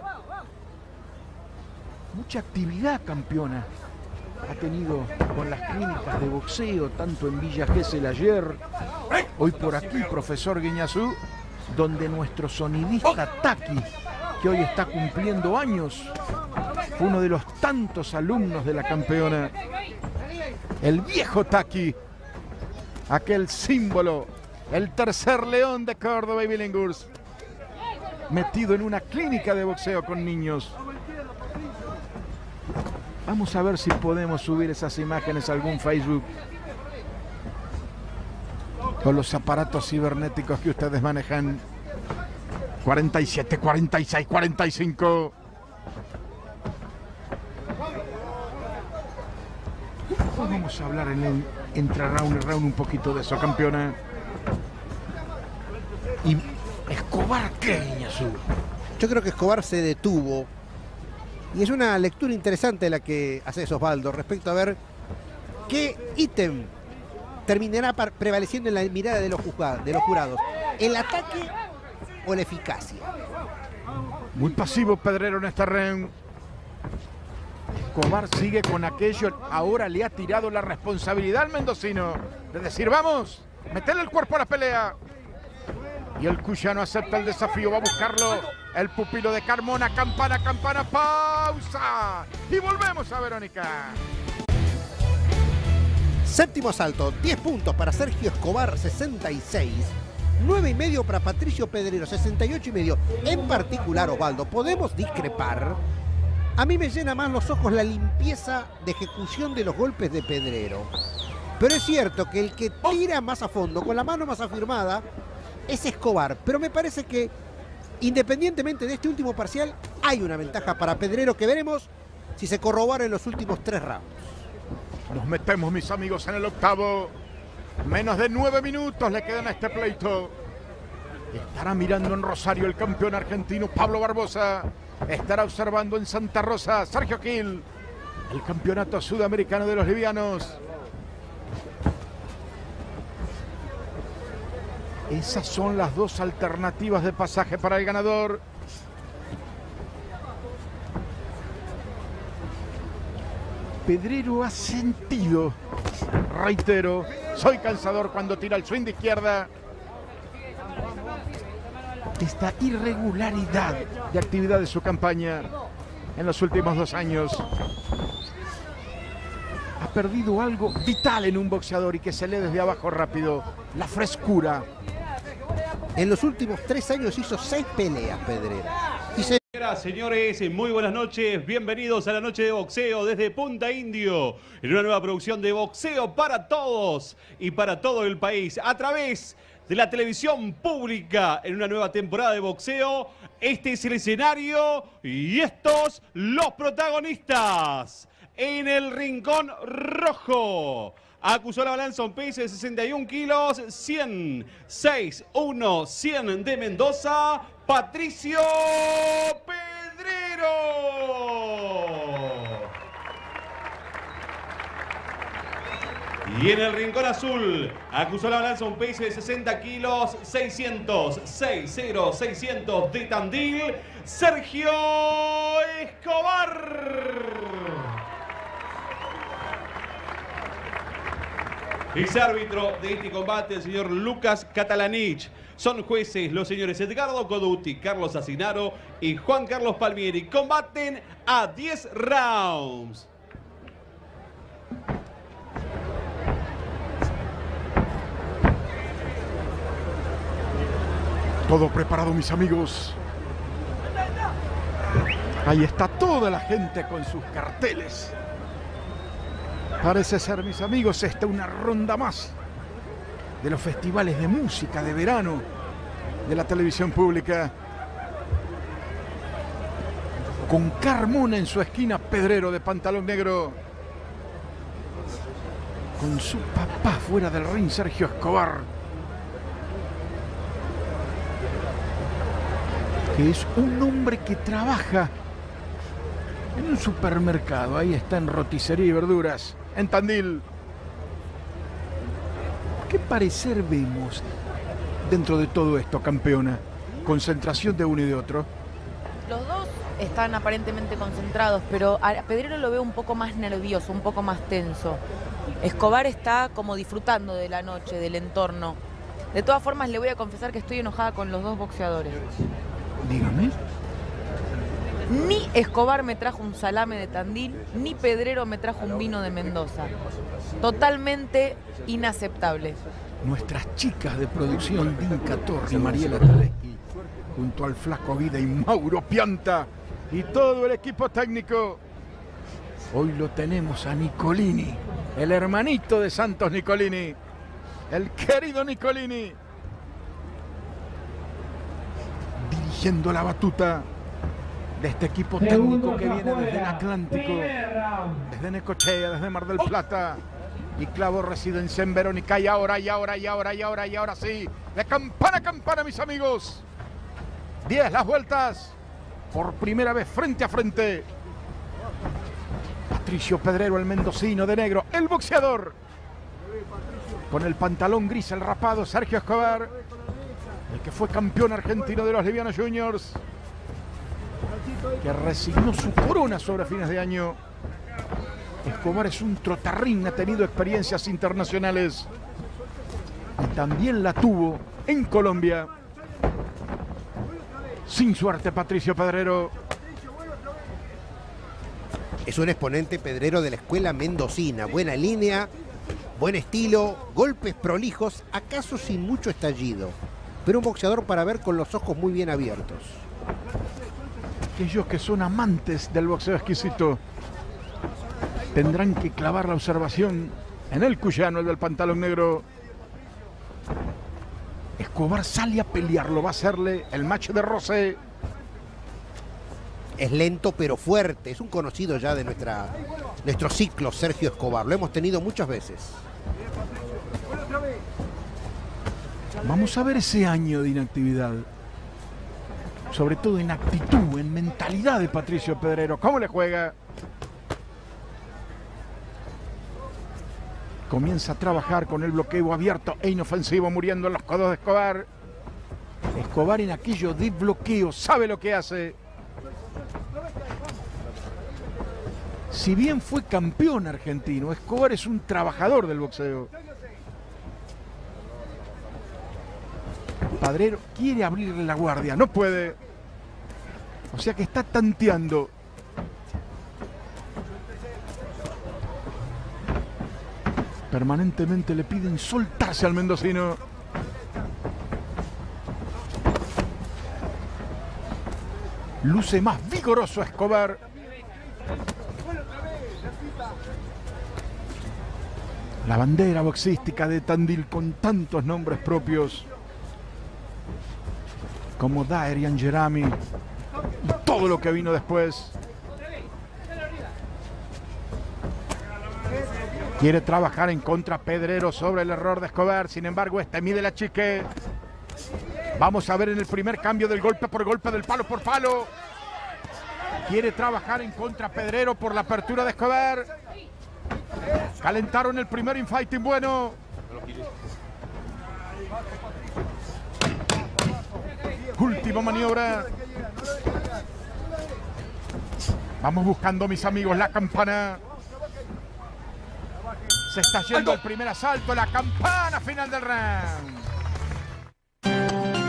Mucha actividad, campeona, ha tenido con las clínicas de boxeo, tanto en Villa Gesell ayer, hoy por aquí, profesor Guiñazú, donde nuestro sonidista Taki, que hoy está cumpliendo años, fue uno de los tantos alumnos de la campeona. El viejo Taki, aquel símbolo, el tercer león de Córdoba y Billinghurst, metido en una clínica de boxeo con niños. Vamos a ver si podemos subir esas imágenes a algún Facebook con los aparatos cibernéticos que ustedes manejan. 47, 46, 45. Vamos a hablar entre round y round un poquito de eso, campeona. Y Escobar, ¿qué, Guiñazú? Yo creo que Escobar se detuvo. Y es una lectura interesante la que hace Osvaldo respecto a ver qué ítem terminará prevaleciendo en la mirada de los jurados. ¿El ataque o la eficacia? Muy pasivo Pedrero en esta round. Escobar sigue con aquello. Ahora le ha tirado la responsabilidad al mendocino de decir, vamos, metele el cuerpo a la pelea. Y el cuyano acepta el desafío, va a buscarlo. El pupilo de Carmona, campana, campana, pausa. Y volvemos a Verónica. Séptimo asalto, 10 puntos para Sergio Escobar, 66. 9,5 para Patricio Pedrero, 68,5. En particular, Osvaldo, podemos discrepar. A mí me llena más los ojos la limpieza de ejecución de los golpes de Pedrero. Pero es cierto que el que tira más a fondo, con la mano más afirmada, es Escobar. Pero me parece que, independientemente de este último parcial, hay una ventaja para Pedrero que veremos si se corrobora en los últimos 3 rounds. Nos metemos, mis amigos, en el octavo. Menos de 9 minutos le quedan a este pleito. Estará mirando en Rosario el campeón argentino Pablo Barbosa. Estará observando en Santa Rosa Sergio Gil, el campeonato sudamericano de los livianos. Esas son las dos alternativas de pasaje para el ganador. Pedrero ha sentido, reitero, soy cansador cuando tira el swing de izquierda. Esta irregularidad de actividad de su campaña en los últimos 2 años. Ha perdido algo vital en un boxeador y que se lee desde abajo rápido, la frescura. En los últimos 3 años hizo 6 peleas, Pedrero. Señoras, señores, muy buenas noches. Bienvenidos a la noche de boxeo desde Punta Indio, en una nueva producción de boxeo para todos y para todo el país, a través de la televisión pública, en una nueva temporada de boxeo. Este es el escenario y estos los protagonistas. En el rincón rojo, acusó la balanza un peso de 61 kilos, 100, 6, 1, 100 de Mendoza, Patricio Pedrero. Y en el rincón azul, acusó la balanza un peso de 60 kilos, 600, 60, 600 de Tandil, Sergio Escobar. Es árbitro de este combate el señor Lucas Catalanich. Son jueces los señores Edgardo Coduti, Carlos Asinaro y Juan Carlos Palmieri. Combaten a 10 rounds. Todo preparado, mis amigos. Ahí está toda la gente con sus carteles. Parece ser, mis amigos, esta una ronda más de los festivales de música de verano de la televisión pública. Con Carmona en su esquina, Pedrero de pantalón negro. Con su papá fuera del ring, Sergio Escobar, que es un hombre que trabaja en un supermercado. Ahí está, en roticería y verduras, en Tandil. ¿Qué parecer vemos dentro de todo esto, campeona? Concentración de uno y de otro. Los dos están aparentemente concentrados, pero a Pedrero lo veo un poco más nervioso, un poco más tenso. Escobar está como disfrutando de la noche, del entorno. De todas formas, le voy a confesar que estoy enojada con los dos boxeadores. Dígame. Ni Escobar me trajo un salame de Tandil, ni Pedrero me trajo un vino de Mendoza. Totalmente inaceptable. Nuestras chicas de producción, Dinka Torri, Mariela Taleski, junto al Flaco Vida y Mauro Pianta, y todo el equipo técnico. Hoy lo tenemos a Nicolini, el hermanito de Santos Nicolini, el querido Nicolini, dirigiendo la batuta de este equipo técnico que viene desde el Atlántico, desde Necochea, desde Mar del Plata, y Clavo residencia en Verónica. Y ahora sí, de campana a campana, mis amigos. 10 las vueltas, por primera vez frente a frente. Patricio Pedrero, el mendocino de negro, el boxeador, con el pantalón gris, el rapado, Sergio Escobar, el que fue campeón argentino de los Livianos Juniors, que resignó su corona sobre fines de año. Escobar es un trotarrín, ha tenido experiencias internacionales y también la tuvo en Colombia. Sin suerte, Patricio Pedrero. Es un exponente Pedrero de la escuela mendocina. Buena línea, buen estilo, golpes prolijos, acaso sin mucho estallido. Pero un boxeador para ver con los ojos muy bien abiertos. Aquellos que son amantes del boxeo exquisito tendrán que clavar la observación en el cuyano, el del pantalón negro. Escobar sale a pelearlo, va a hacerle el match de roce. Es lento pero fuerte, es un conocido ya de nuestro ciclo, Sergio Escobar. Lo hemos tenido muchas veces. Vamos a ver ese año de inactividad, sobre todo en actitud, en mentalidad de Patricio Pedrero. ¿Cómo le juega? Comienza a trabajar con el bloqueo abierto e inofensivo, muriendo en los codos de Escobar. Escobar en aquello de bloqueo sabe lo que hace. Si bien fue campeón argentino, Escobar es un trabajador del boxeo. Pedrero quiere abrirle la guardia, no puede. O sea que está tanteando. Permanentemente le piden soltarse al mendocino. Luce más vigoroso Escobar. La bandera boxística de Tandil, con tantos nombres propios como Daer y Angerami y todo lo que vino después. Quiere trabajar en contra Pedrero sobre el error de Escobar. Sin embargo, este mide la chique. Vamos a ver en el primer cambio del golpe por golpe, del palo por palo. Quiere trabajar en contra Pedrero por la apertura de Escobar. Calentaron el primer infighting bueno. Última maniobra. Vamos buscando, mis amigos, la campana. Se está yendo el primer asalto, la campana final del round.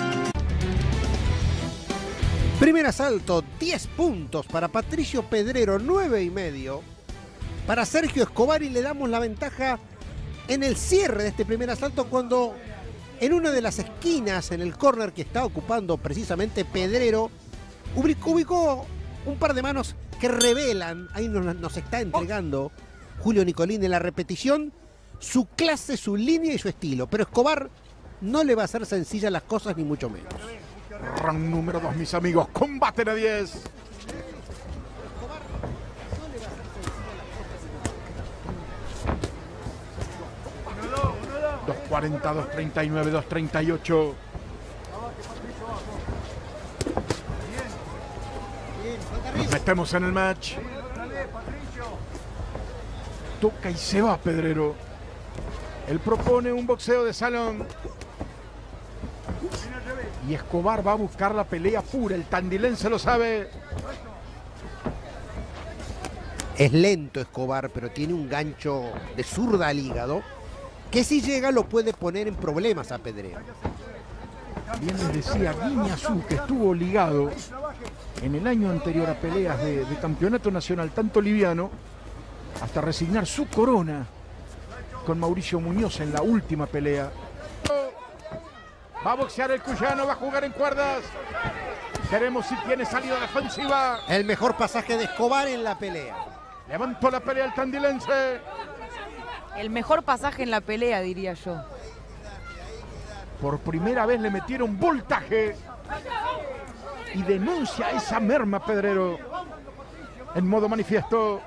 Primer asalto, 10 puntos para Patricio Pedrero, 9,5 para Sergio Escobar, y le damos la ventaja en el cierre de este primer asalto cuando en una de las esquinas, en el córner que está ocupando precisamente Pedrero, ubicó un par de manos que revelan, ahí nos está entregando Julio Nicolini en la repetición, su clase, su línea y su estilo. Pero Escobar no le va a hacer sencillas las cosas, ni mucho menos. Round número 2, mis amigos. Combate de 10. 2:40, 2:39, 2:38. Nos metemos en el match. Toca y se va Pedrero. Él propone un boxeo de salón. Y Escobar va a buscar la pelea pura. El tandilense lo sabe. Es lento Escobar, pero tiene un gancho de zurda al hígado que si llega lo puede poner en problemas a Pedrero. Bien les decía Guiñazú, que estuvo ligado en el año anterior a peleas de campeonato nacional, tanto liviano, hasta resignar su corona con Mauricio Muñoz en la última pelea. Va a boxear el cuyano, va a jugar en cuerdas. Veremos si tiene salida defensiva. El mejor pasaje de Escobar en la pelea. Levantó la pelea el tandilense. El mejor pasaje en la pelea, diría yo. Por primera vez le metieron voltaje. Y denuncia esa merma Pedrero. En modo manifiesto.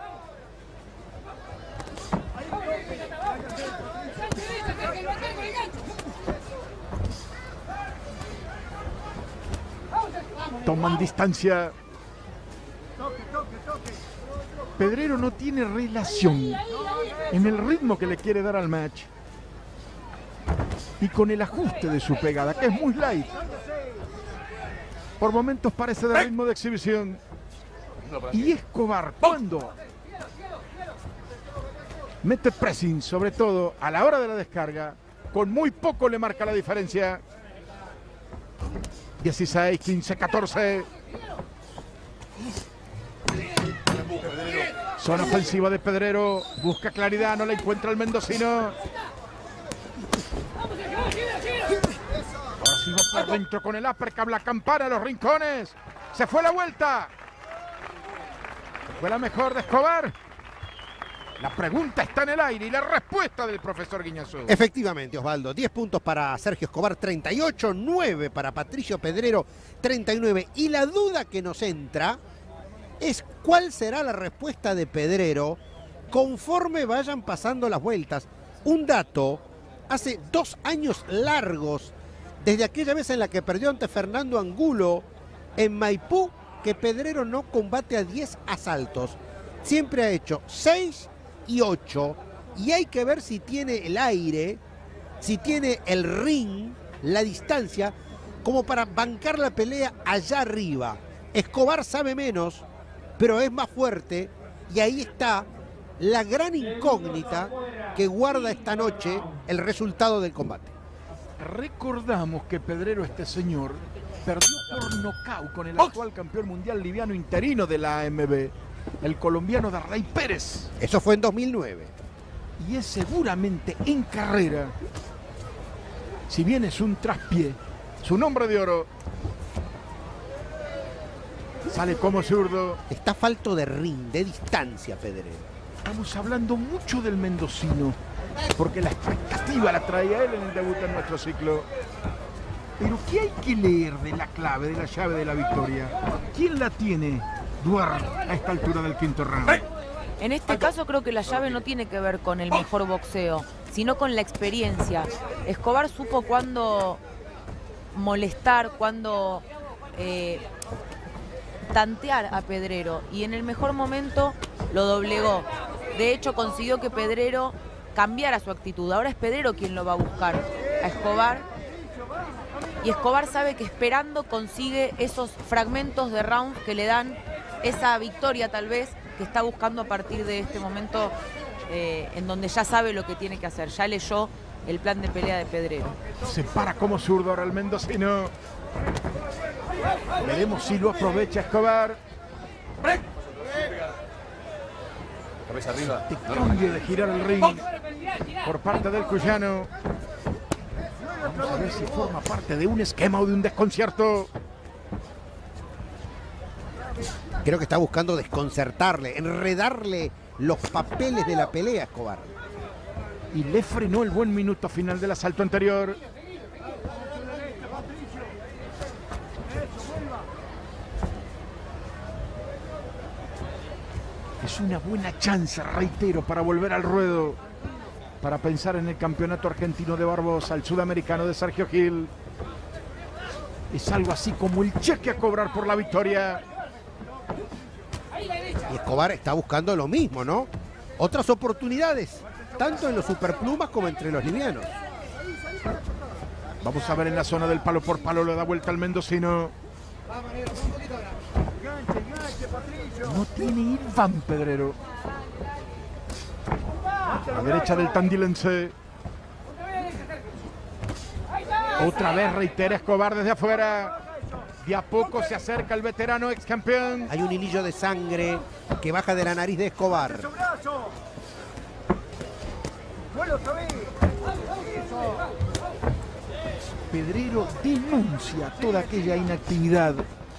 Toman distancia. Pedrero no tiene relación en el ritmo que le quiere dar al match y con el ajuste de su pegada, que es muy light. Por momentos parece de ritmo de exhibición. Y Escobar, cuando mete pressing, sobre todo a la hora de la descarga, con muy poco le marca la diferencia. 16, 15, 14. Zona ofensiva de Pedrero. Busca claridad, no la encuentra el mendocino. Ahora sí va por dentro con el uppercut, la campana, los rincones. Se fue la vuelta. Fue la mejor de Escobar. La pregunta está en el aire y la respuesta del profesor Guiñazú. Efectivamente, Osvaldo. 10 puntos para Sergio Escobar, 38, 9 para Patricio Pedrero, 39. Y la duda que nos entra es cuál será la respuesta de Pedrero conforme vayan pasando las vueltas. Un dato, hace 2 años largos, desde aquella vez en la que perdió ante Fernando Angulo en Maipú, que Pedrero no combate a 10 asaltos. Siempre ha hecho 6 y 8, y hay que ver si tiene el aire, si tiene el ring, la distancia, como para bancar la pelea allá arriba. Escobar sabe menos, pero es más fuerte, y ahí está la gran incógnita que guarda esta noche el resultado del combate. Recordamos que Pedrero, este señor, perdió por nocaut con el actual campeón mundial liviano interino de la AMB, el colombiano Darley Pérez. Eso fue en 2009. Y es seguramente en carrera, si bien es un traspié, su nombre de oro. Sale como zurdo. Está falto de ring, de distancia, Pedrero. Estamos hablando mucho del mendocino, porque la expectativa la traía él en el debut en nuestro ciclo. Pero ¿qué hay que leer de la clave, de la llave de la victoria? ¿Quién la tiene, Duarte, a esta altura del quinto round? En este caso creo que la llave no tiene que ver con el mejor boxeo, sino con la experiencia. Escobar supo cuándo molestar, cuándo tantear a Pedrero, y en el mejor momento lo doblegó. De hecho, consiguió que Pedrero cambiara su actitud. Ahora es Pedrero quien lo va a buscar a Escobar, y Escobar sabe que esperando consigue esos fragmentos de round que le dan esa victoria tal vez que está buscando a partir de este momento, en donde ya sabe lo que tiene que hacer, ya leyó el plan de pelea de Pedrero. Se para como zurdo ahora el mendocino. Veremos si lo aprovecha Escobar. Cabeza arriba. Este cambio de girar el ring por parte del cuyano. Vamos a ver si forma parte de un esquema o de un desconcierto. Creo que está buscando desconcertarle, enredarle los papeles de la pelea a Escobar. Y le frenó el buen minuto final del asalto anterior. Es una buena chance, reitero, para volver al ruedo. Para pensar en el campeonato argentino de Barbosa, el sudamericano de Sergio Gil. Es algo así como el cheque a cobrar por la victoria. Y Escobar está buscando lo mismo, ¿no? Otras oportunidades, tanto en los superplumas como entre los livianos. Vamos a ver en la zona del palo por palo, le da vuelta al mendocino. No tiene Iván Pedrero. A la derecha del tandilense. Otra vez reitera Escobar desde afuera. De a poco se acerca el veterano ex campeón. Hay un hilillo de sangre que baja de la nariz de Escobar. Pedrero denuncia toda aquella inactividad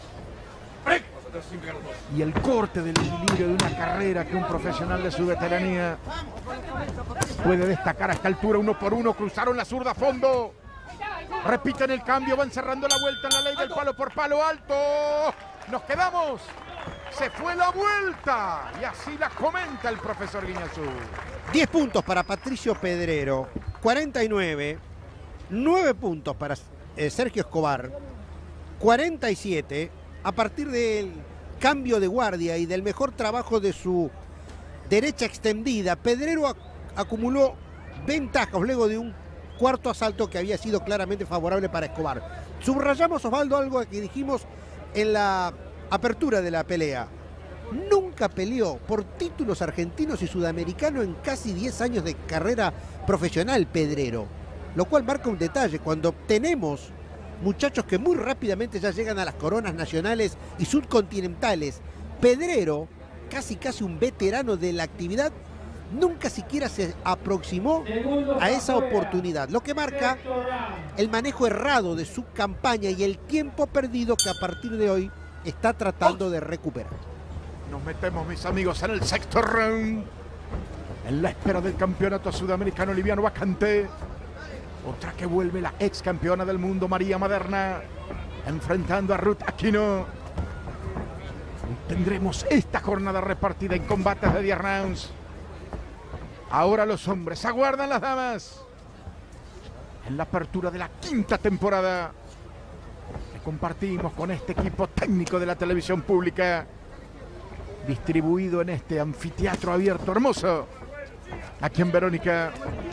y el corte del equilibrio de una carrera que un profesional de su veteranía puede destacar a esta altura. Uno por uno cruzaron la zurda a fondo. Repiten el cambio, van cerrando la vuelta en la ley del palo por palo alto. Nos quedamos. Se fue la vuelta. Y así la comenta el profesor Guiñazú. 10 puntos para Patricio Pedrero. 49. 9 puntos para Sergio Escobar. 47. A partir del cambio de guardia y del mejor trabajo de su derecha extendida, Pedrero acumuló ventajas luego de un cuarto asalto que había sido claramente favorable para Escobar. Subrayamos, Osvaldo, algo que dijimos en la apertura de la pelea. Nunca peleó por títulos argentinos y sudamericanos en casi 10 años de carrera profesional Pedrero, lo cual marca un detalle. Cuando tenemos muchachos que muy rápidamente ya llegan a las coronas nacionales y subcontinentales, Pedrero, casi un veterano de la actividad, nunca siquiera se aproximó a esa oportunidad, lo que marca el manejo errado de su campaña y el tiempo perdido que a partir de hoy está tratando de recuperar. Nos metemos, mis amigos, en el sexto round, en la espera del campeonato sudamericano liviano vacante. Otra que vuelve, la ex campeona del mundo, María Maderna, enfrentando a Ruth Aquino. Tendremos esta jornada repartida en combates de 10 rounds. Ahora los hombres aguardan las damas. En la apertura de la quinta temporada que compartimos con este equipo técnico de la televisión pública, distribuido en este anfiteatro abierto hermoso, aquí en Verónica.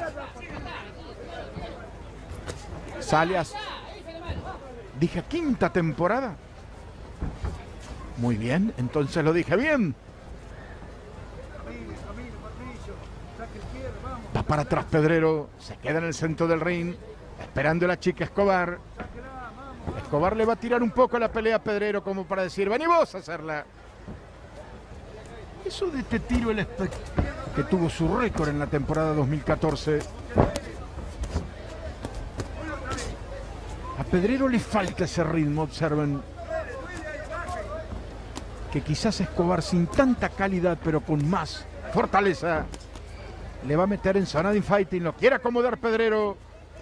Salias. Dije quinta temporada. Muy bien, entonces lo dije bien. Va para atrás Pedrero, se queda en el centro del ring, esperando a la chica Escobar. Escobar le va a tirar un poco la pelea a Pedrero como para decir, vení vos a hacerla. Eso de este tiro que tuvo su récord en la temporada 2014. A Pedrero le falta ese ritmo, observen. Que quizás Escobar sin tanta calidad pero con más fortaleza le va a meter en zona de infighting. Lo quiere acomodar Pedrero.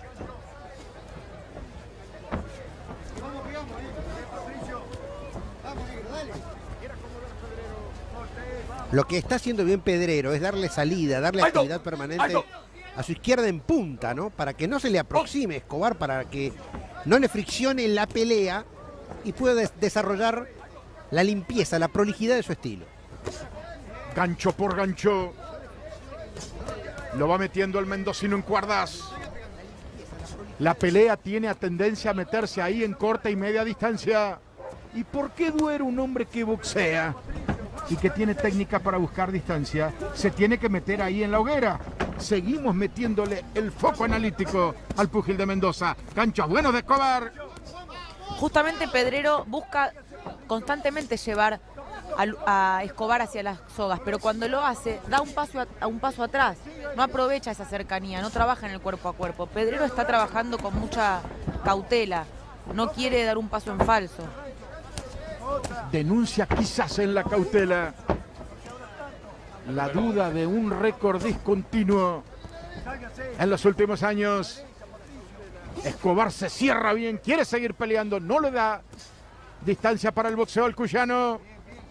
Lo que está haciendo bien Pedrero es darle salida, darle actividad permanente a su izquierda en punta, ¿no? Para que no se le aproxime Escobar, para que no le friccione la pelea y pueda desarrollar la limpieza, la prolijidad de su estilo. Gancho por gancho. Lo va metiendo el mendocino en cuerdas. La pelea tiene a tendencia a meterse ahí en corta y media distancia. ¿Y por qué Duero, un hombre que boxea y que tiene técnica para buscar distancia, se tiene que meter ahí en la hoguera? Seguimos metiéndole el foco analítico al púgil de Mendoza. Ganchos buenos de Escobar. Justamente Pedrero busca constantemente llevar a Escobar hacia las sogas, pero cuando lo hace, da un paso atrás, no aprovecha esa cercanía, no trabaja en el cuerpo a cuerpo. Pedrero está trabajando con mucha cautela, no quiere dar un paso en falso. Denuncia quizás en la cautela la duda de un récord discontinuo en los últimos años. Escobar se cierra bien, quiere seguir peleando, no le da distancia para el boxeo al cuyano.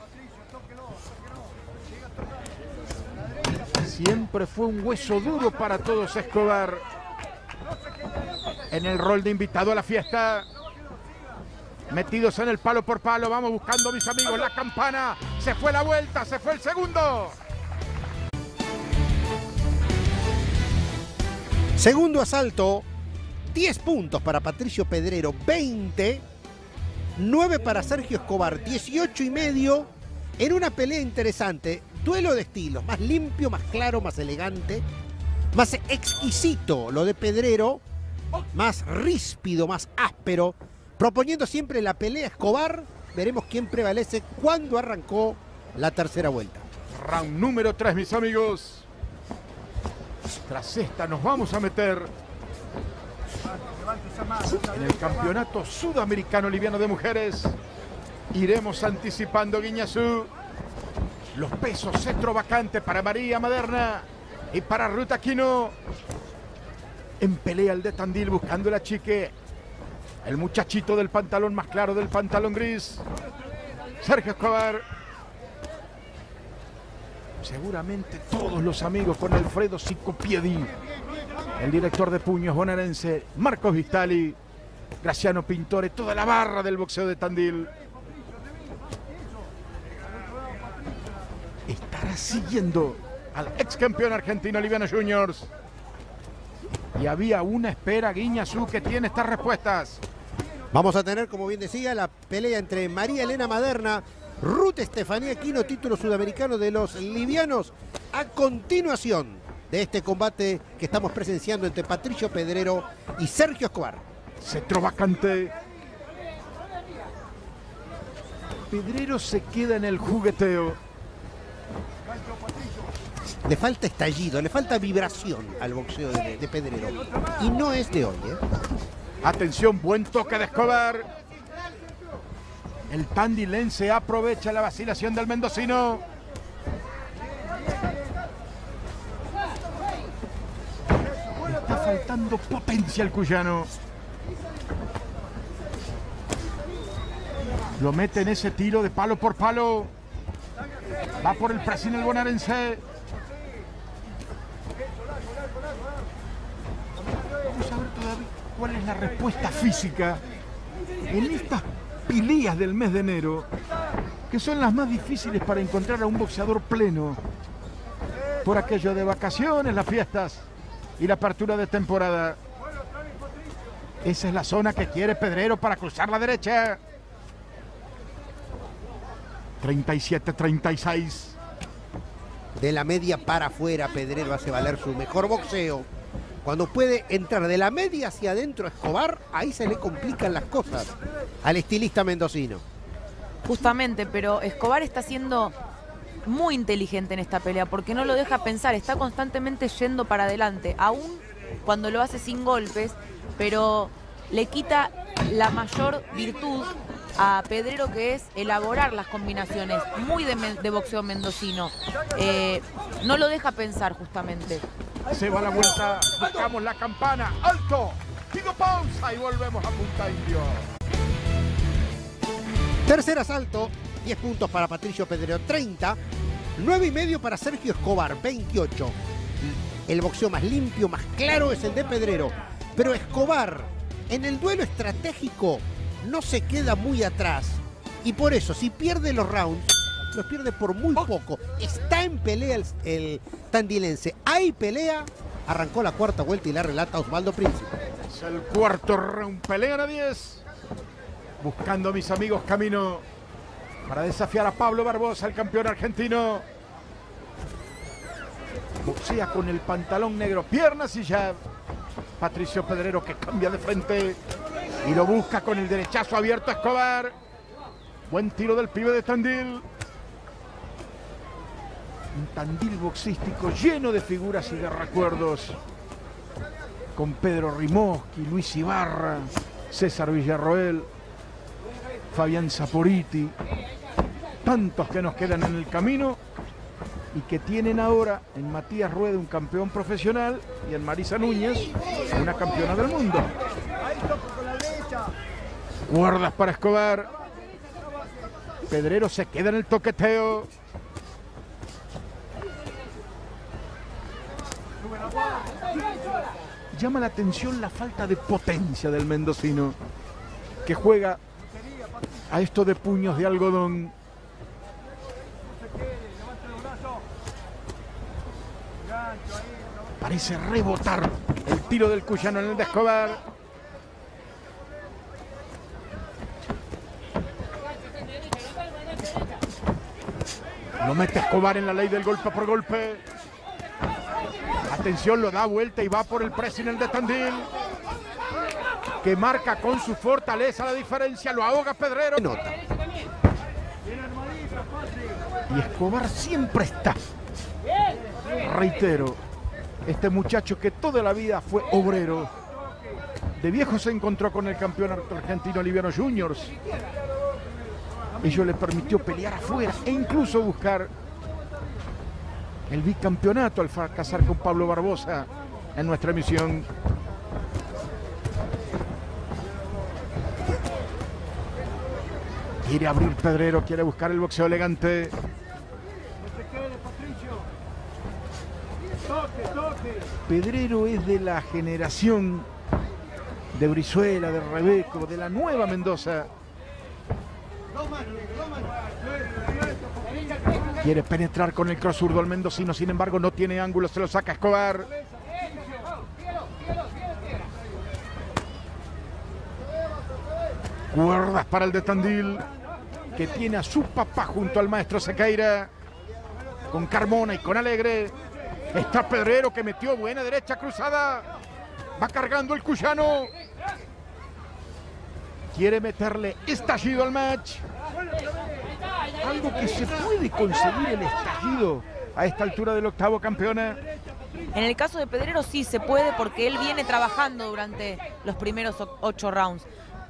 Siempre fue un hueso duro para todos Escobar. En el rol de invitado a la fiesta. Metidos en el palo por palo, vamos buscando, mis amigos, la campana. Se fue la vuelta, se fue el segundo. Segundo asalto, 10 puntos para Patricio Pedrero, 20. 9 para Sergio Escobar, 18,5. En una pelea interesante, duelo de estilos, más limpio, más claro, más elegante, más exquisito lo de Pedrero, más ríspido, más áspero, proponiendo siempre la pelea Escobar. Veremos quién prevalece cuando arrancó la tercera vuelta. Round número 3, mis amigos. Tras esta nos vamos a meter en el campeonato sudamericano liviano de mujeres. Iremos anticipando, Guiñazú. Los pesos cetro vacante para María Maderna y para Ruth Aquino. En pelea el de Tandil buscando la chique. El muchachito del pantalón más claro, del pantalón gris. Sergio Escobar. Seguramente todos los amigos con Alfredo Sicopiedi. El director de puños bonaerense, Marcos Vistali. Graciano Pintore, toda la barra del boxeo de Tandil. Estará siguiendo al ex campeón argentino Liviano Juniors. Y había una espera, Guiñazú, que tiene estas respuestas. Vamos a tener, como bien decía, la pelea entre María Elena Maderna, Ruth Estefanía Aquino, título sudamericano de los livianos, a continuación de este combate que estamos presenciando entre Patricio Pedrero y Sergio Escobar. Cetro vacante. Pedrero se queda en el jugueteo. Le falta estallido, le falta vibración al boxeo de Pedrero. Y no es de hoy, ¿eh? Atención, buen toque de Escobar. El tandilense aprovecha la vacilación del mendocino. Está faltando potencia al cuyano. Lo mete en ese tiro de palo por palo. Va por el pressing el bonaerense. Vamos a ver todavía cuál es la respuesta física en estas peleas del mes de enero, que son las más difíciles para encontrar a un boxeador pleno, por aquello de vacaciones, las fiestas y la apertura de temporada. Esa es la zona que quiere Pedrero para cruzar la derecha. 37-36. De la media para afuera, Pedrero hace valer su mejor boxeo. Cuando puede entrar de la media hacia adentro Escobar, ahí se le complican las cosas al estilista mendocino. Justamente, pero Escobar está siendo muy inteligente en esta pelea porque no lo deja pensar, está constantemente yendo para adelante, aún cuando lo hace sin golpes, pero le quita la mayor virtud a Pedrero, que es elaborar las combinaciones, muy de boxeo mendocino. No lo deja pensar justamente. Se va la vuelta, buscamos la campana, alto, pido pausa y volvemos a Punta Indio. Tercer asalto, 10 puntos para Patricio Pedrero, 30, 9,5 para Sergio Escobar, 28. El boxeo más limpio, más claro es el de Pedrero, pero Escobar en el duelo estratégico no se queda muy atrás y por eso si pierde los rounds, los pierde por muy poco. Está en pelea el tandilense. Hay pelea. Arrancó la cuarta vuelta y la relata Osvaldo Príncipe. Es el cuarto round. Pelean a 10. Buscando, mis amigos, camino para desafiar a Pablo Barbosa, el campeón argentino. Boxea con el pantalón negro. Piernas y jab. Patricio Pedrero, que cambia de frente. Y lo busca con el derechazo abierto Escobar. Buen tiro del pibe de Tandil. Un Tandil boxístico lleno de figuras y de recuerdos. Con Pedro Rimoschi, Luis Ibarra, César Villarroel, Fabián Saporiti. Tantos que nos quedan en el camino y que tienen ahora en Matías Rueda un campeón profesional y en Marisa Núñez una campeona del mundo. Guardas para Escobar. Pedrero se queda en el toqueteo. Llama la atención la falta de potencia del mendocino, que juega a esto de puños de algodón. Parece rebotar el tiro del cuyano en el de Escobar. Lo mete Escobar en la ley del golpe por golpe. Atención, lo da vuelta y va por el pressing el de Tandil, que marca con su fortaleza la diferencia. Lo ahoga Pedrero. Nota. Y Escobar siempre está. Reitero, este muchacho que toda la vida fue obrero, de viejo se encontró con el campeón argentino Liviano Juniors. Ello le permitió pelear afuera e incluso buscar el bicampeonato al fracasar con Pablo Barbosa en nuestra emisión. Quiere abrir Pedrero, quiere buscar el boxeo elegante. Pedrero es de la generación de Brizuela, de Rebeco, de la nueva Mendoza. Quiere penetrar con el cross zurdo al mendocino, sin embargo no tiene ángulo, se lo saca Escobar. Cuerdas para el de Tandil, que tiene a su papá junto al maestro Sequeira, con Carmona y con Alegre. Está Pedrero, que metió buena derecha cruzada. Va cargando el cuyano. Quiere meterle estallido al match. Algo que se puede conseguir, el estallido a esta altura del octavo, campeona. En el caso de Pedrero sí se puede, porque él viene trabajando durante los primeros 8 rounds.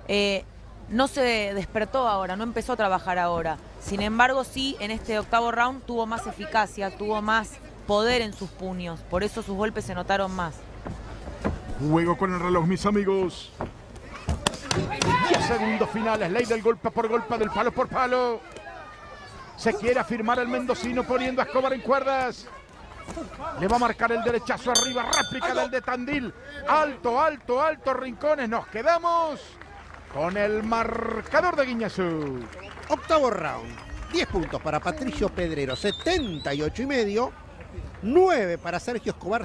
No se despertó ahora, no empezó a trabajar ahora. Sin embargo, sí, en este octavo round tuvo más eficacia, tuvo más poder en sus puños. Por eso sus golpes se notaron más. Juego con el reloj, mis amigos. 10 segundos finales, ley del golpe por golpe, del palo por palo. Se quiere afirmar el mendocino poniendo a Escobar en cuerdas. Le va a marcar el derechazo arriba, réplica del de Tandil. Alto, alto, alto, Rincones. Nos quedamos con el marcador de Guiñazú. Octavo round. 10 puntos para Patricio Pedrero, 78,5. 9 para Sergio Escobar,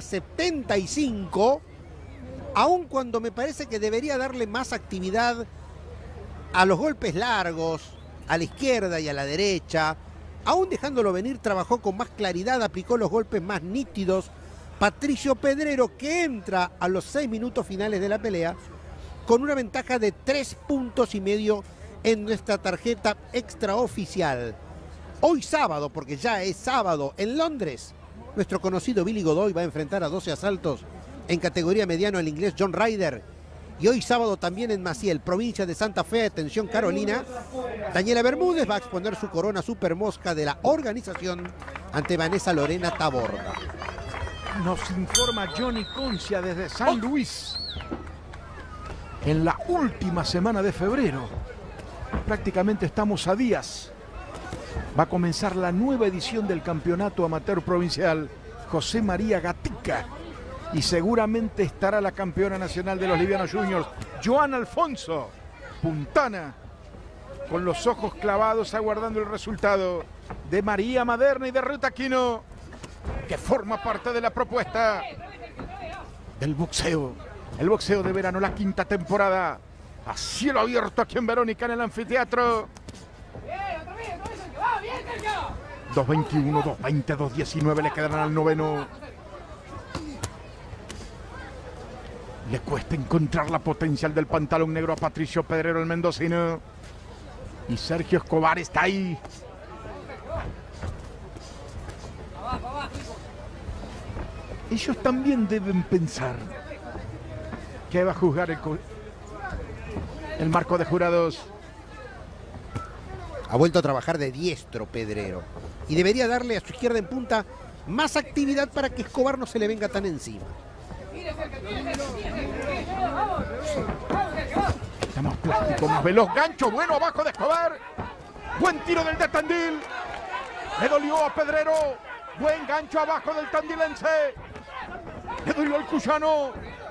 75. Aun cuando me parece que debería darle más actividad a los golpes largos, a la izquierda y a la derecha. Aún dejándolo venir, trabajó con más claridad, aplicó los golpes más nítidos. Patricio Pedrero, que entra a los 6 minutos finales de la pelea con una ventaja de 3,5 puntos en nuestra tarjeta extraoficial. Hoy sábado, porque ya es sábado, en Londres, nuestro conocido Billy Godoy va a enfrentar a 12 asaltos en categoría mediano al inglés John Ryder. Y hoy sábado también en Maciel, provincia de Santa Fe, atención Carolina, Daniela Bermúdez va a exponer su corona super mosca de la organización ante Vanessa Lorena Taborda. Nos informa Johnny Concia desde San Luis. En la última semana de febrero, prácticamente estamos a días. Va a comenzar la nueva edición del campeonato amateur provincial José María Gatica. Y seguramente estará la campeona nacional de los Livianos Juniors, Joana Alfonso, puntana, con los ojos clavados aguardando el resultado de María Maderna y de Ruta Aquino, que forma parte de la propuesta del boxeo. El boxeo de verano, la 5ª temporada, a cielo abierto aquí en Verónica, en el anfiteatro. 2.21, 2.20, 2.19 le quedarán al noveno. Le cuesta encontrar la potencial del pantalón negro a Patricio Pedrero, el mendocino. Y Sergio Escobar está ahí. Ellos también deben pensar que va a juzgar el marco de jurados. Ha vuelto a trabajar de diestro Pedrero y debería darle a su izquierda en punta más actividad para que Escobar no se le venga tan encima. Está más plástico, más veloz. Gancho bueno abajo de Escobar. Buen tiro del de Tandil. Le dolió a Pedrero. Buen gancho abajo del tandilense. Le dolió al cuyano.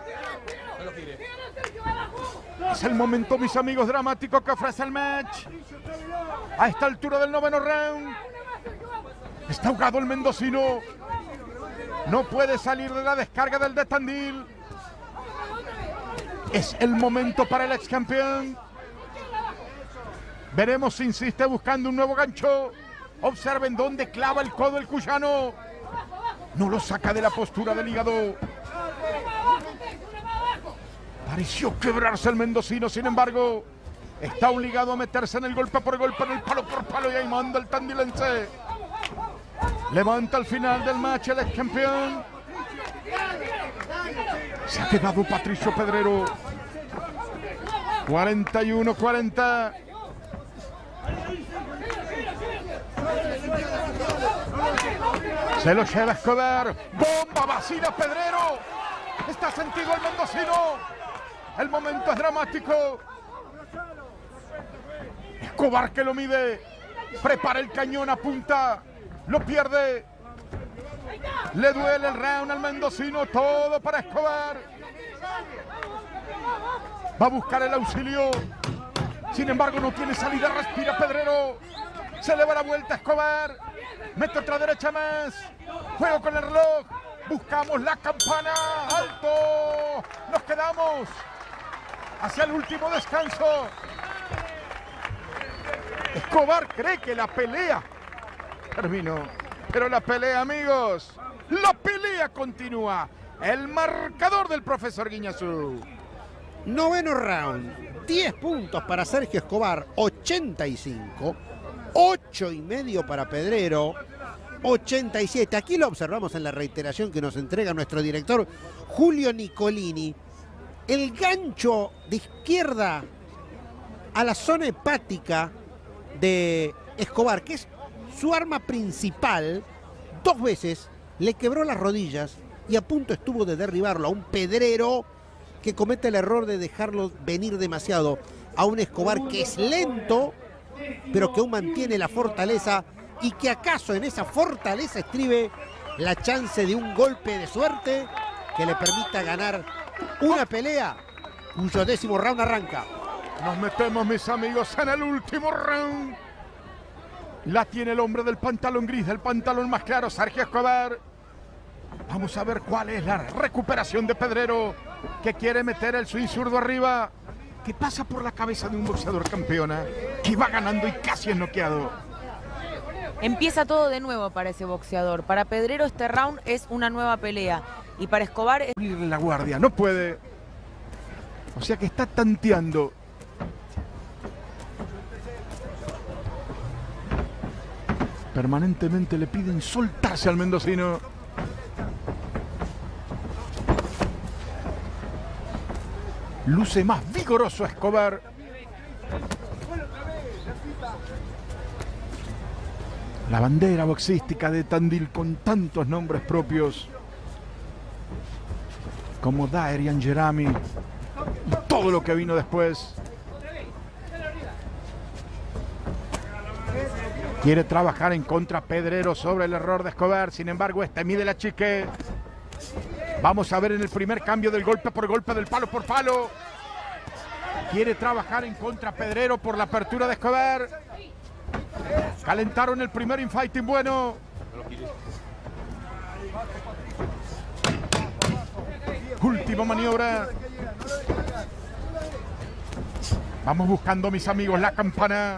Es el momento, mis amigos, dramático que ofrece el match. A esta altura del noveno round. Está ahogado el mendocino. No puede salir de la descarga del de Tandil. Es el momento para el ex campeón. Veremos si insiste buscando un nuevo gancho. Observen dónde clava el codo el cuyano. No lo saca de la postura del hígado. Pareció quebrarse el mendocino, sin embargo, está obligado a meterse en el golpe por golpe, en el palo por palo, y ahí manda el tandilense. Levanta al final del match el ex campeón. Se ha quedado Patricio Pedrero. 41-40. Se lo lleva Escobar. Bomba, vacila Pedrero. Está sentido el mendocino. El momento es dramático. Escobar que lo mide. Prepara el cañón, apunta. Lo pierde. Le duele el round al mendocino. Todo para Escobar. Va a buscar el auxilio. Sin embargo, no tiene salida. Respira Pedrero. Se le va la vuelta a Escobar. Mete otra derecha más. Juego con el reloj. Buscamos la campana. ¡Alto! Nos quedamos hacia el último descanso. Escobar cree que la pelea terminó. Pero la pelea, amigos, la pelea continúa. El marcador del profesor Guiñazú. Noveno round. 10 puntos para Sergio Escobar. 85. 8,5 para Pedrero. 87. Aquí lo observamos en la reiteración que nos entrega nuestro director Julio Nicolini. El gancho de izquierda a la zona hepática de Escobar, que es su arma principal, 2 veces le quebró las rodillas y a punto estuvo de derribarlo a un Pedrero que comete el error de dejarlo venir demasiado, a un Escobar que es lento, pero que aún mantiene la fortaleza y que acaso en esa fortaleza estribe la chance de un golpe de suerte que le permita ganar una pelea cuyo 10º round arranca. Nos metemos, mis amigos, en el último round. La tiene el hombre del pantalón gris, del pantalón más claro, Sergio Escobar. Vamos a ver cuál es la recuperación de Pedrero, que quiere meter el swing zurdo arriba. ¿Qué pasa por la cabeza de un boxeador campeona que va ganando y casi es noqueado? Empieza todo de nuevo para ese boxeador. Para Pedrero este round es una nueva pelea. Y para Escobar es... Abrirle la guardia, no puede. O sea que está tanteando. Permanentemente le piden soltarse al mendocino. Luce más vigoroso Escobar. La bandera boxística de Tandil con tantos nombres propios como Daer y Angerami y todo lo que vino después. Quiere trabajar en contra Pedrero sobre el error de Escobar, sin embargo este mide la chique. Vamos a ver en el primer cambio del golpe por golpe, del palo por palo. Quiere trabajar en contra Pedrero por la apertura de Escobar. Calentaron el primer infighting bueno. Última maniobra. Vamos buscando, mis amigos, la campana.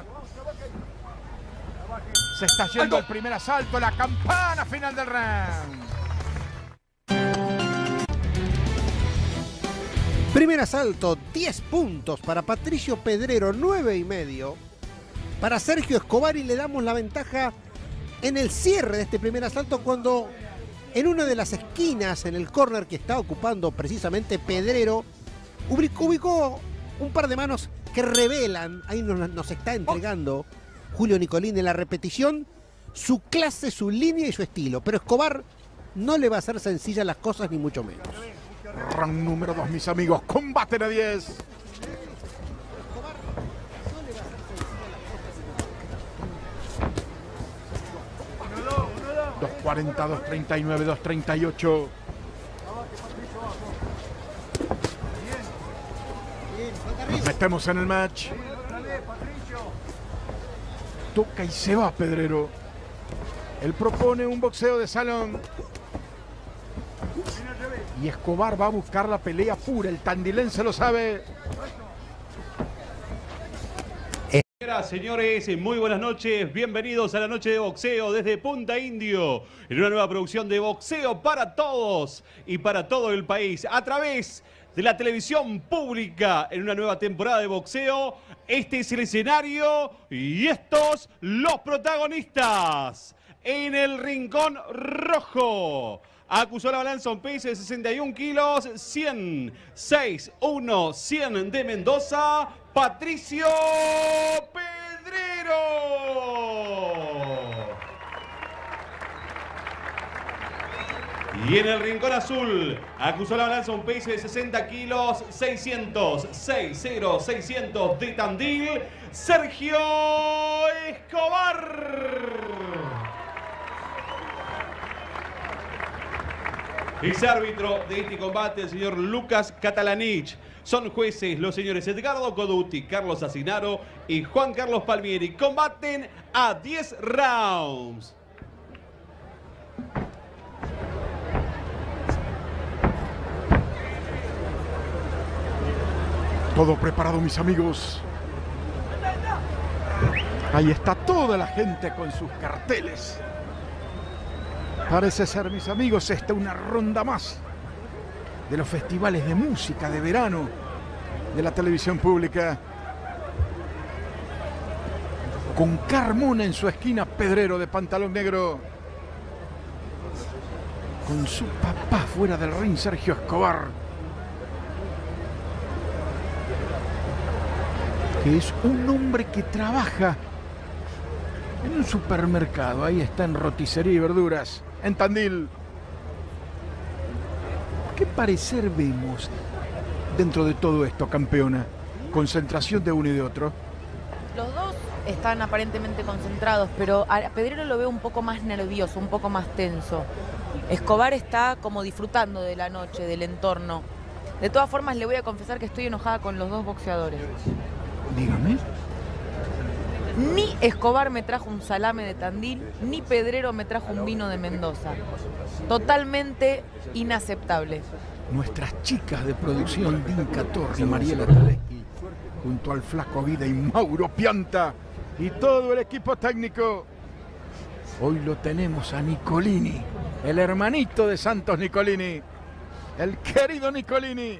Se está yendo el primer asalto, la campana final del round. Primer asalto, 10 puntos para Patricio Pedrero, 9,5 para Sergio Escobar, y le damos la ventaja en el cierre de este primer asalto cuando en una de las esquinas, en el córner que está ocupando precisamente Pedrero, ubicó un par de manos que revelan, ahí nos está entregando Julio Nicolini en la repetición, su clase, su línea y su estilo. Pero Escobar no le va a hacer sencillas las cosas, ni mucho menos. Round número 2, mis amigos. Combaten a 10. 2:40, 2:39, 2:38. Nos metemos en el match. Toca y se va Pedrero. Él propone un boxeo de salón. Y Escobar va a buscar la pelea pura. El tandilense lo sabe. Señores, muy buenas noches. Bienvenidos a la noche de boxeo desde Punta Indio, en una nueva producción de Boxeo para Todos y para todo el país, a través de la televisión pública, en una nueva temporada de boxeo. Este es el escenario y estos los protagonistas. En el rincón rojo, acusó la balanza un peso de 61 kilos, 100, 6, 1, 100 de Mendoza, Patricio Pedrero. Y en el rincón azul, acusó la balanza un peso de 60 kilos, 600, 60, 600 de Tandil, Sergio Escobar. Es árbitro de este combate el señor Lucas Catalanich. Son jueces los señores Edgardo Coduti, Carlos Asinaro y Juan Carlos Palmieri. Combaten a 10 rounds. Todo preparado, mis amigos. Ahí está toda la gente con sus carteles. Parece ser, mis amigos, esta una ronda más de los festivales de música de verano de la televisión pública. Con Carmona en su esquina, Pedrero de pantalón negro. Con su papá fuera del ring, Sergio Escobar, que es un hombre que trabaja en un supermercado. Ahí está, en roticería y verduras, en Tandil. ¿Qué parecer vemos dentro de todo esto, campeona? Concentración de uno y de otro. Los dos están aparentemente concentrados, pero a Pedrero lo veo un poco más nervioso, un poco más tenso. Escobar está como disfrutando de la noche, del entorno. De todas formas, le voy a confesar que estoy enojada con los dos boxeadores. Dígame. Ni Escobar me trajo un salame de Tandil, ni Pedrero me trajo un vino de Mendoza. Totalmente inaceptable. Nuestras chicas de producción, Dinka Torri, Mariela Taleski, junto al Flaco Vida y Mauro Pianta, y todo el equipo técnico. Hoy lo tenemos a Nicolini, el hermanito de Santos Nicolini, el querido Nicolini,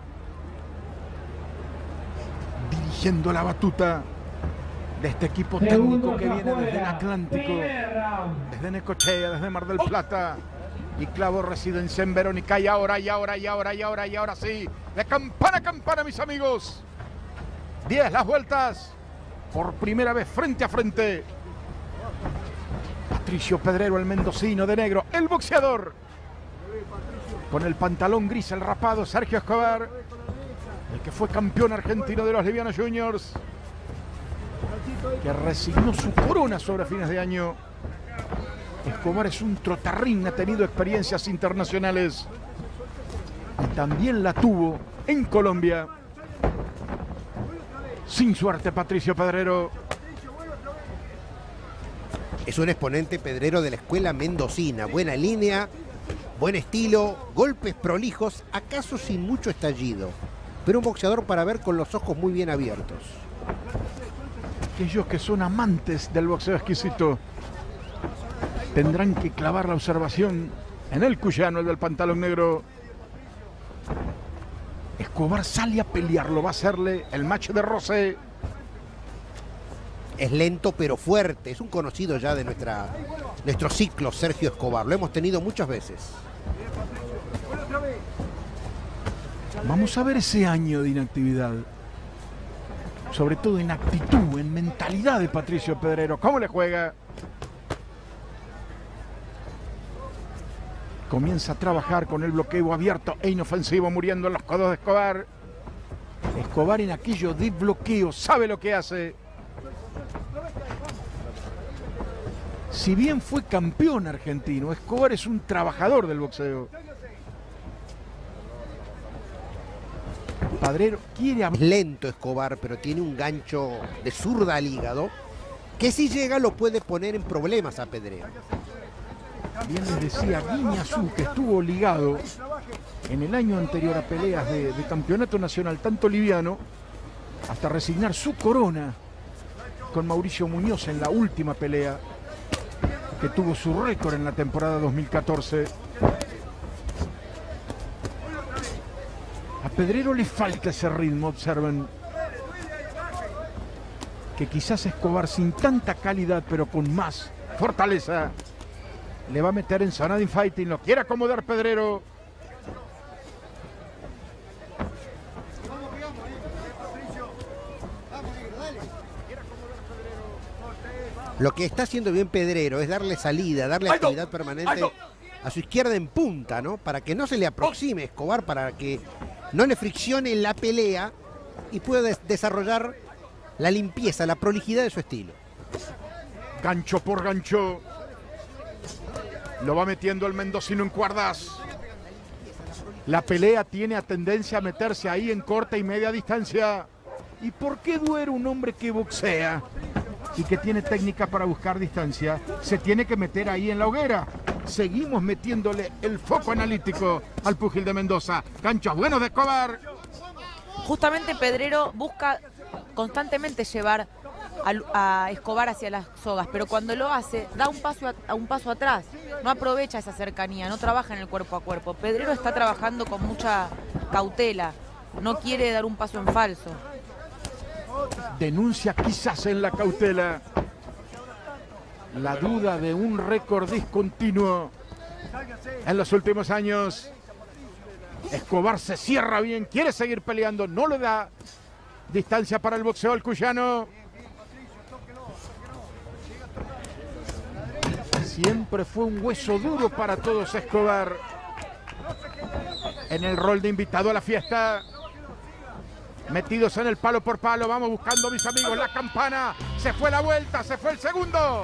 dirigiendo la batuta de este equipo técnico que viene desde el Atlántico, desde Necochea, desde Mar del Plata, y clavo residencia en Verónica. Y ahora sí, de campana a campana, mis amigos. 10 las vueltas, por primera vez frente a frente. Patricio Pedrero, el mendocino de negro, el boxeador, con el pantalón gris, el rapado, Sergio Escobar, el que fue campeón argentino de los Livianos Juniors, que resignó su corona sobre fines de año. Escobar es un trotarrín, ha tenido experiencias internacionales y también la tuvo en Colombia. Sin suerte, Patricio Pedrero. Es un exponente Pedrero de la escuela mendocina. Buena línea, buen estilo, golpes prolijos, acaso sin mucho estallido. Pero un boxeador para ver con los ojos muy bien abiertos. Aquellos que son amantes del boxeo exquisito tendrán que clavar la observación en el cuyano, el del pantalón negro. Escobar sale a pelearlo, va a hacerle el match de roce. Es lento pero fuerte, es un conocido ya de nuestro ciclo, Sergio Escobar. Lo hemos tenido muchas veces. Vamos a ver ese año de inactividad. Sobre todo en actitud, en mentalidad de Patricio Pedrero. ¿Cómo le juega? Comienza a trabajar con el bloqueo abierto e inofensivo, muriendo en los codos de Escobar. Escobar en aquello de bloqueo sabe lo que hace. Si bien fue campeón argentino, Escobar es un trabajador del boxeo. Pedrero quiere... Es lento Escobar, pero tiene un gancho de zurda al hígado que si llega lo puede poner en problemas a Pedrero. Bien les decía Guiñazú, que estuvo ligado en el año anterior a peleas de campeonato nacional, tanto liviano, hasta resignar su corona con Mauricio Muñoz en la última pelea, que tuvo su récord en la temporada 2014. A Pedrero le falta ese ritmo, observen. Que quizás Escobar sin tanta calidad, pero con más fortaleza, le va a meter en zona de infighting. Lo quiere acomodar Pedrero. Lo que está haciendo bien Pedrero es darle salida, darle actividad permanente a su izquierda en punta, ¿no? Para que no se le aproxime Escobar, para que no le friccione la pelea y pueda desarrollar la limpieza, la prolijidad de su estilo. Gancho por gancho. Lo va metiendo el mendocino en cuerdas. La pelea tiene tendencia a meterse ahí en corta y media distancia. ¿Y por qué Duero, un hombre que boxea y que tiene técnica para buscar distancia, se tiene que meter ahí en la hoguera? Seguimos metiéndole el foco analítico al púgil de Mendoza. Ganchos buenos de Escobar. Justamente Pedrero busca constantemente llevar a Escobar hacia las sogas, pero cuando lo hace, da un paso atrás, no aprovecha esa cercanía, no trabaja en el cuerpo a cuerpo. Pedrero está trabajando con mucha cautela, no quiere dar un paso en falso. Denuncia quizás en la cautela la duda de un récord discontinuo en los últimos años. Escobar se cierra bien, quiere seguir peleando, no le da distancia para el boxeo al cuyano. Siempre fue un hueso duro para todos Escobar. En el rol de invitado a la fiesta. Metidos en el palo por palo. Vamos buscando, mis amigos, la campana. Se fue la vuelta, se fue el segundo.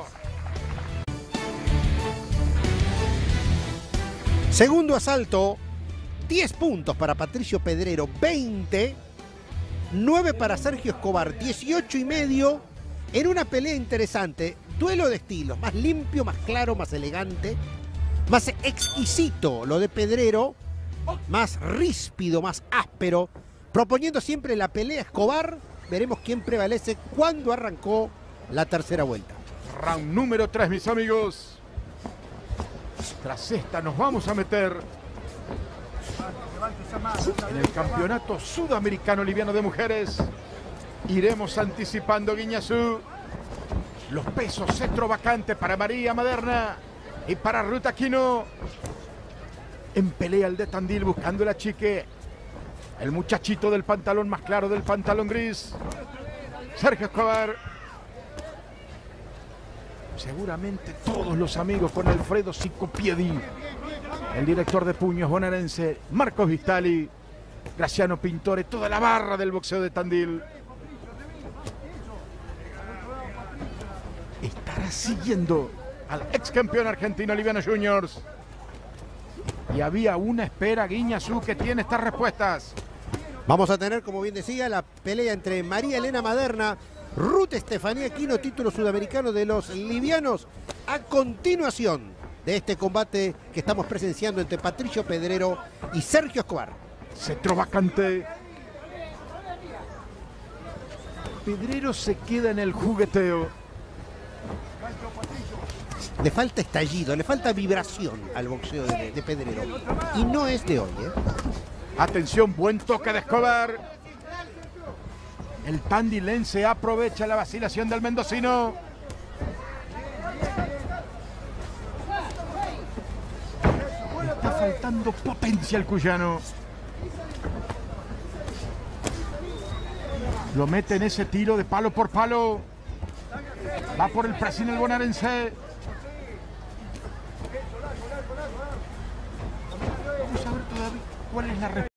Segundo asalto. 10 puntos para Patricio Pedrero. 20. 9 para Sergio Escobar. 18,5. En una pelea interesante. Duelo de estilos. Más limpio, más claro, más elegante. Más exquisito lo de Pedrero. Más ríspido, más áspero. Proponiendo siempre la pelea Escobar. Veremos quién prevalece cuando arrancó la tercera vuelta. Round número 3, mis amigos. Tras esta nos vamos a meter en el campeonato sudamericano liviano de mujeres. Iremos anticipando, Guiñazú. Los pesos cetro vacante para María Maderna y para Ruth Aquino. En pelea el de Tandil buscando la chique. El muchachito del pantalón más claro del pantalón gris. Sergio Escobar. Seguramente todos los amigos con Alfredo Sicopiedi. El director de puños bonaerense. Marcos Vistali. Graciano Pintore. Toda la barra del boxeo de Tandil. Estará siguiendo al ex campeón argentino Liviano Juniors. Y había una espera, Guiñazú, que tiene estas respuestas. Vamos a tener, como bien decía, la pelea entre María Elena Maderna, Ruth Estefanía Aquino, título sudamericano de los livianos, a continuación de este combate que estamos presenciando entre Patricio Pedrero y Sergio Escobar. Cetro vacante. Pedrero se queda en el jugueteo. Le falta estallido, le falta vibración al boxeo de Pedrero. Y no es de hoy, ¿eh? Atención, buen toque de Escobar. El tandilense aprovecha la vacilación del mendocino. Le está faltando potencia al cuyano. Lo mete en ese tiro de palo por palo. Va por el pressing el bonaerense. Vamos a ver todavía cuál es la respuesta.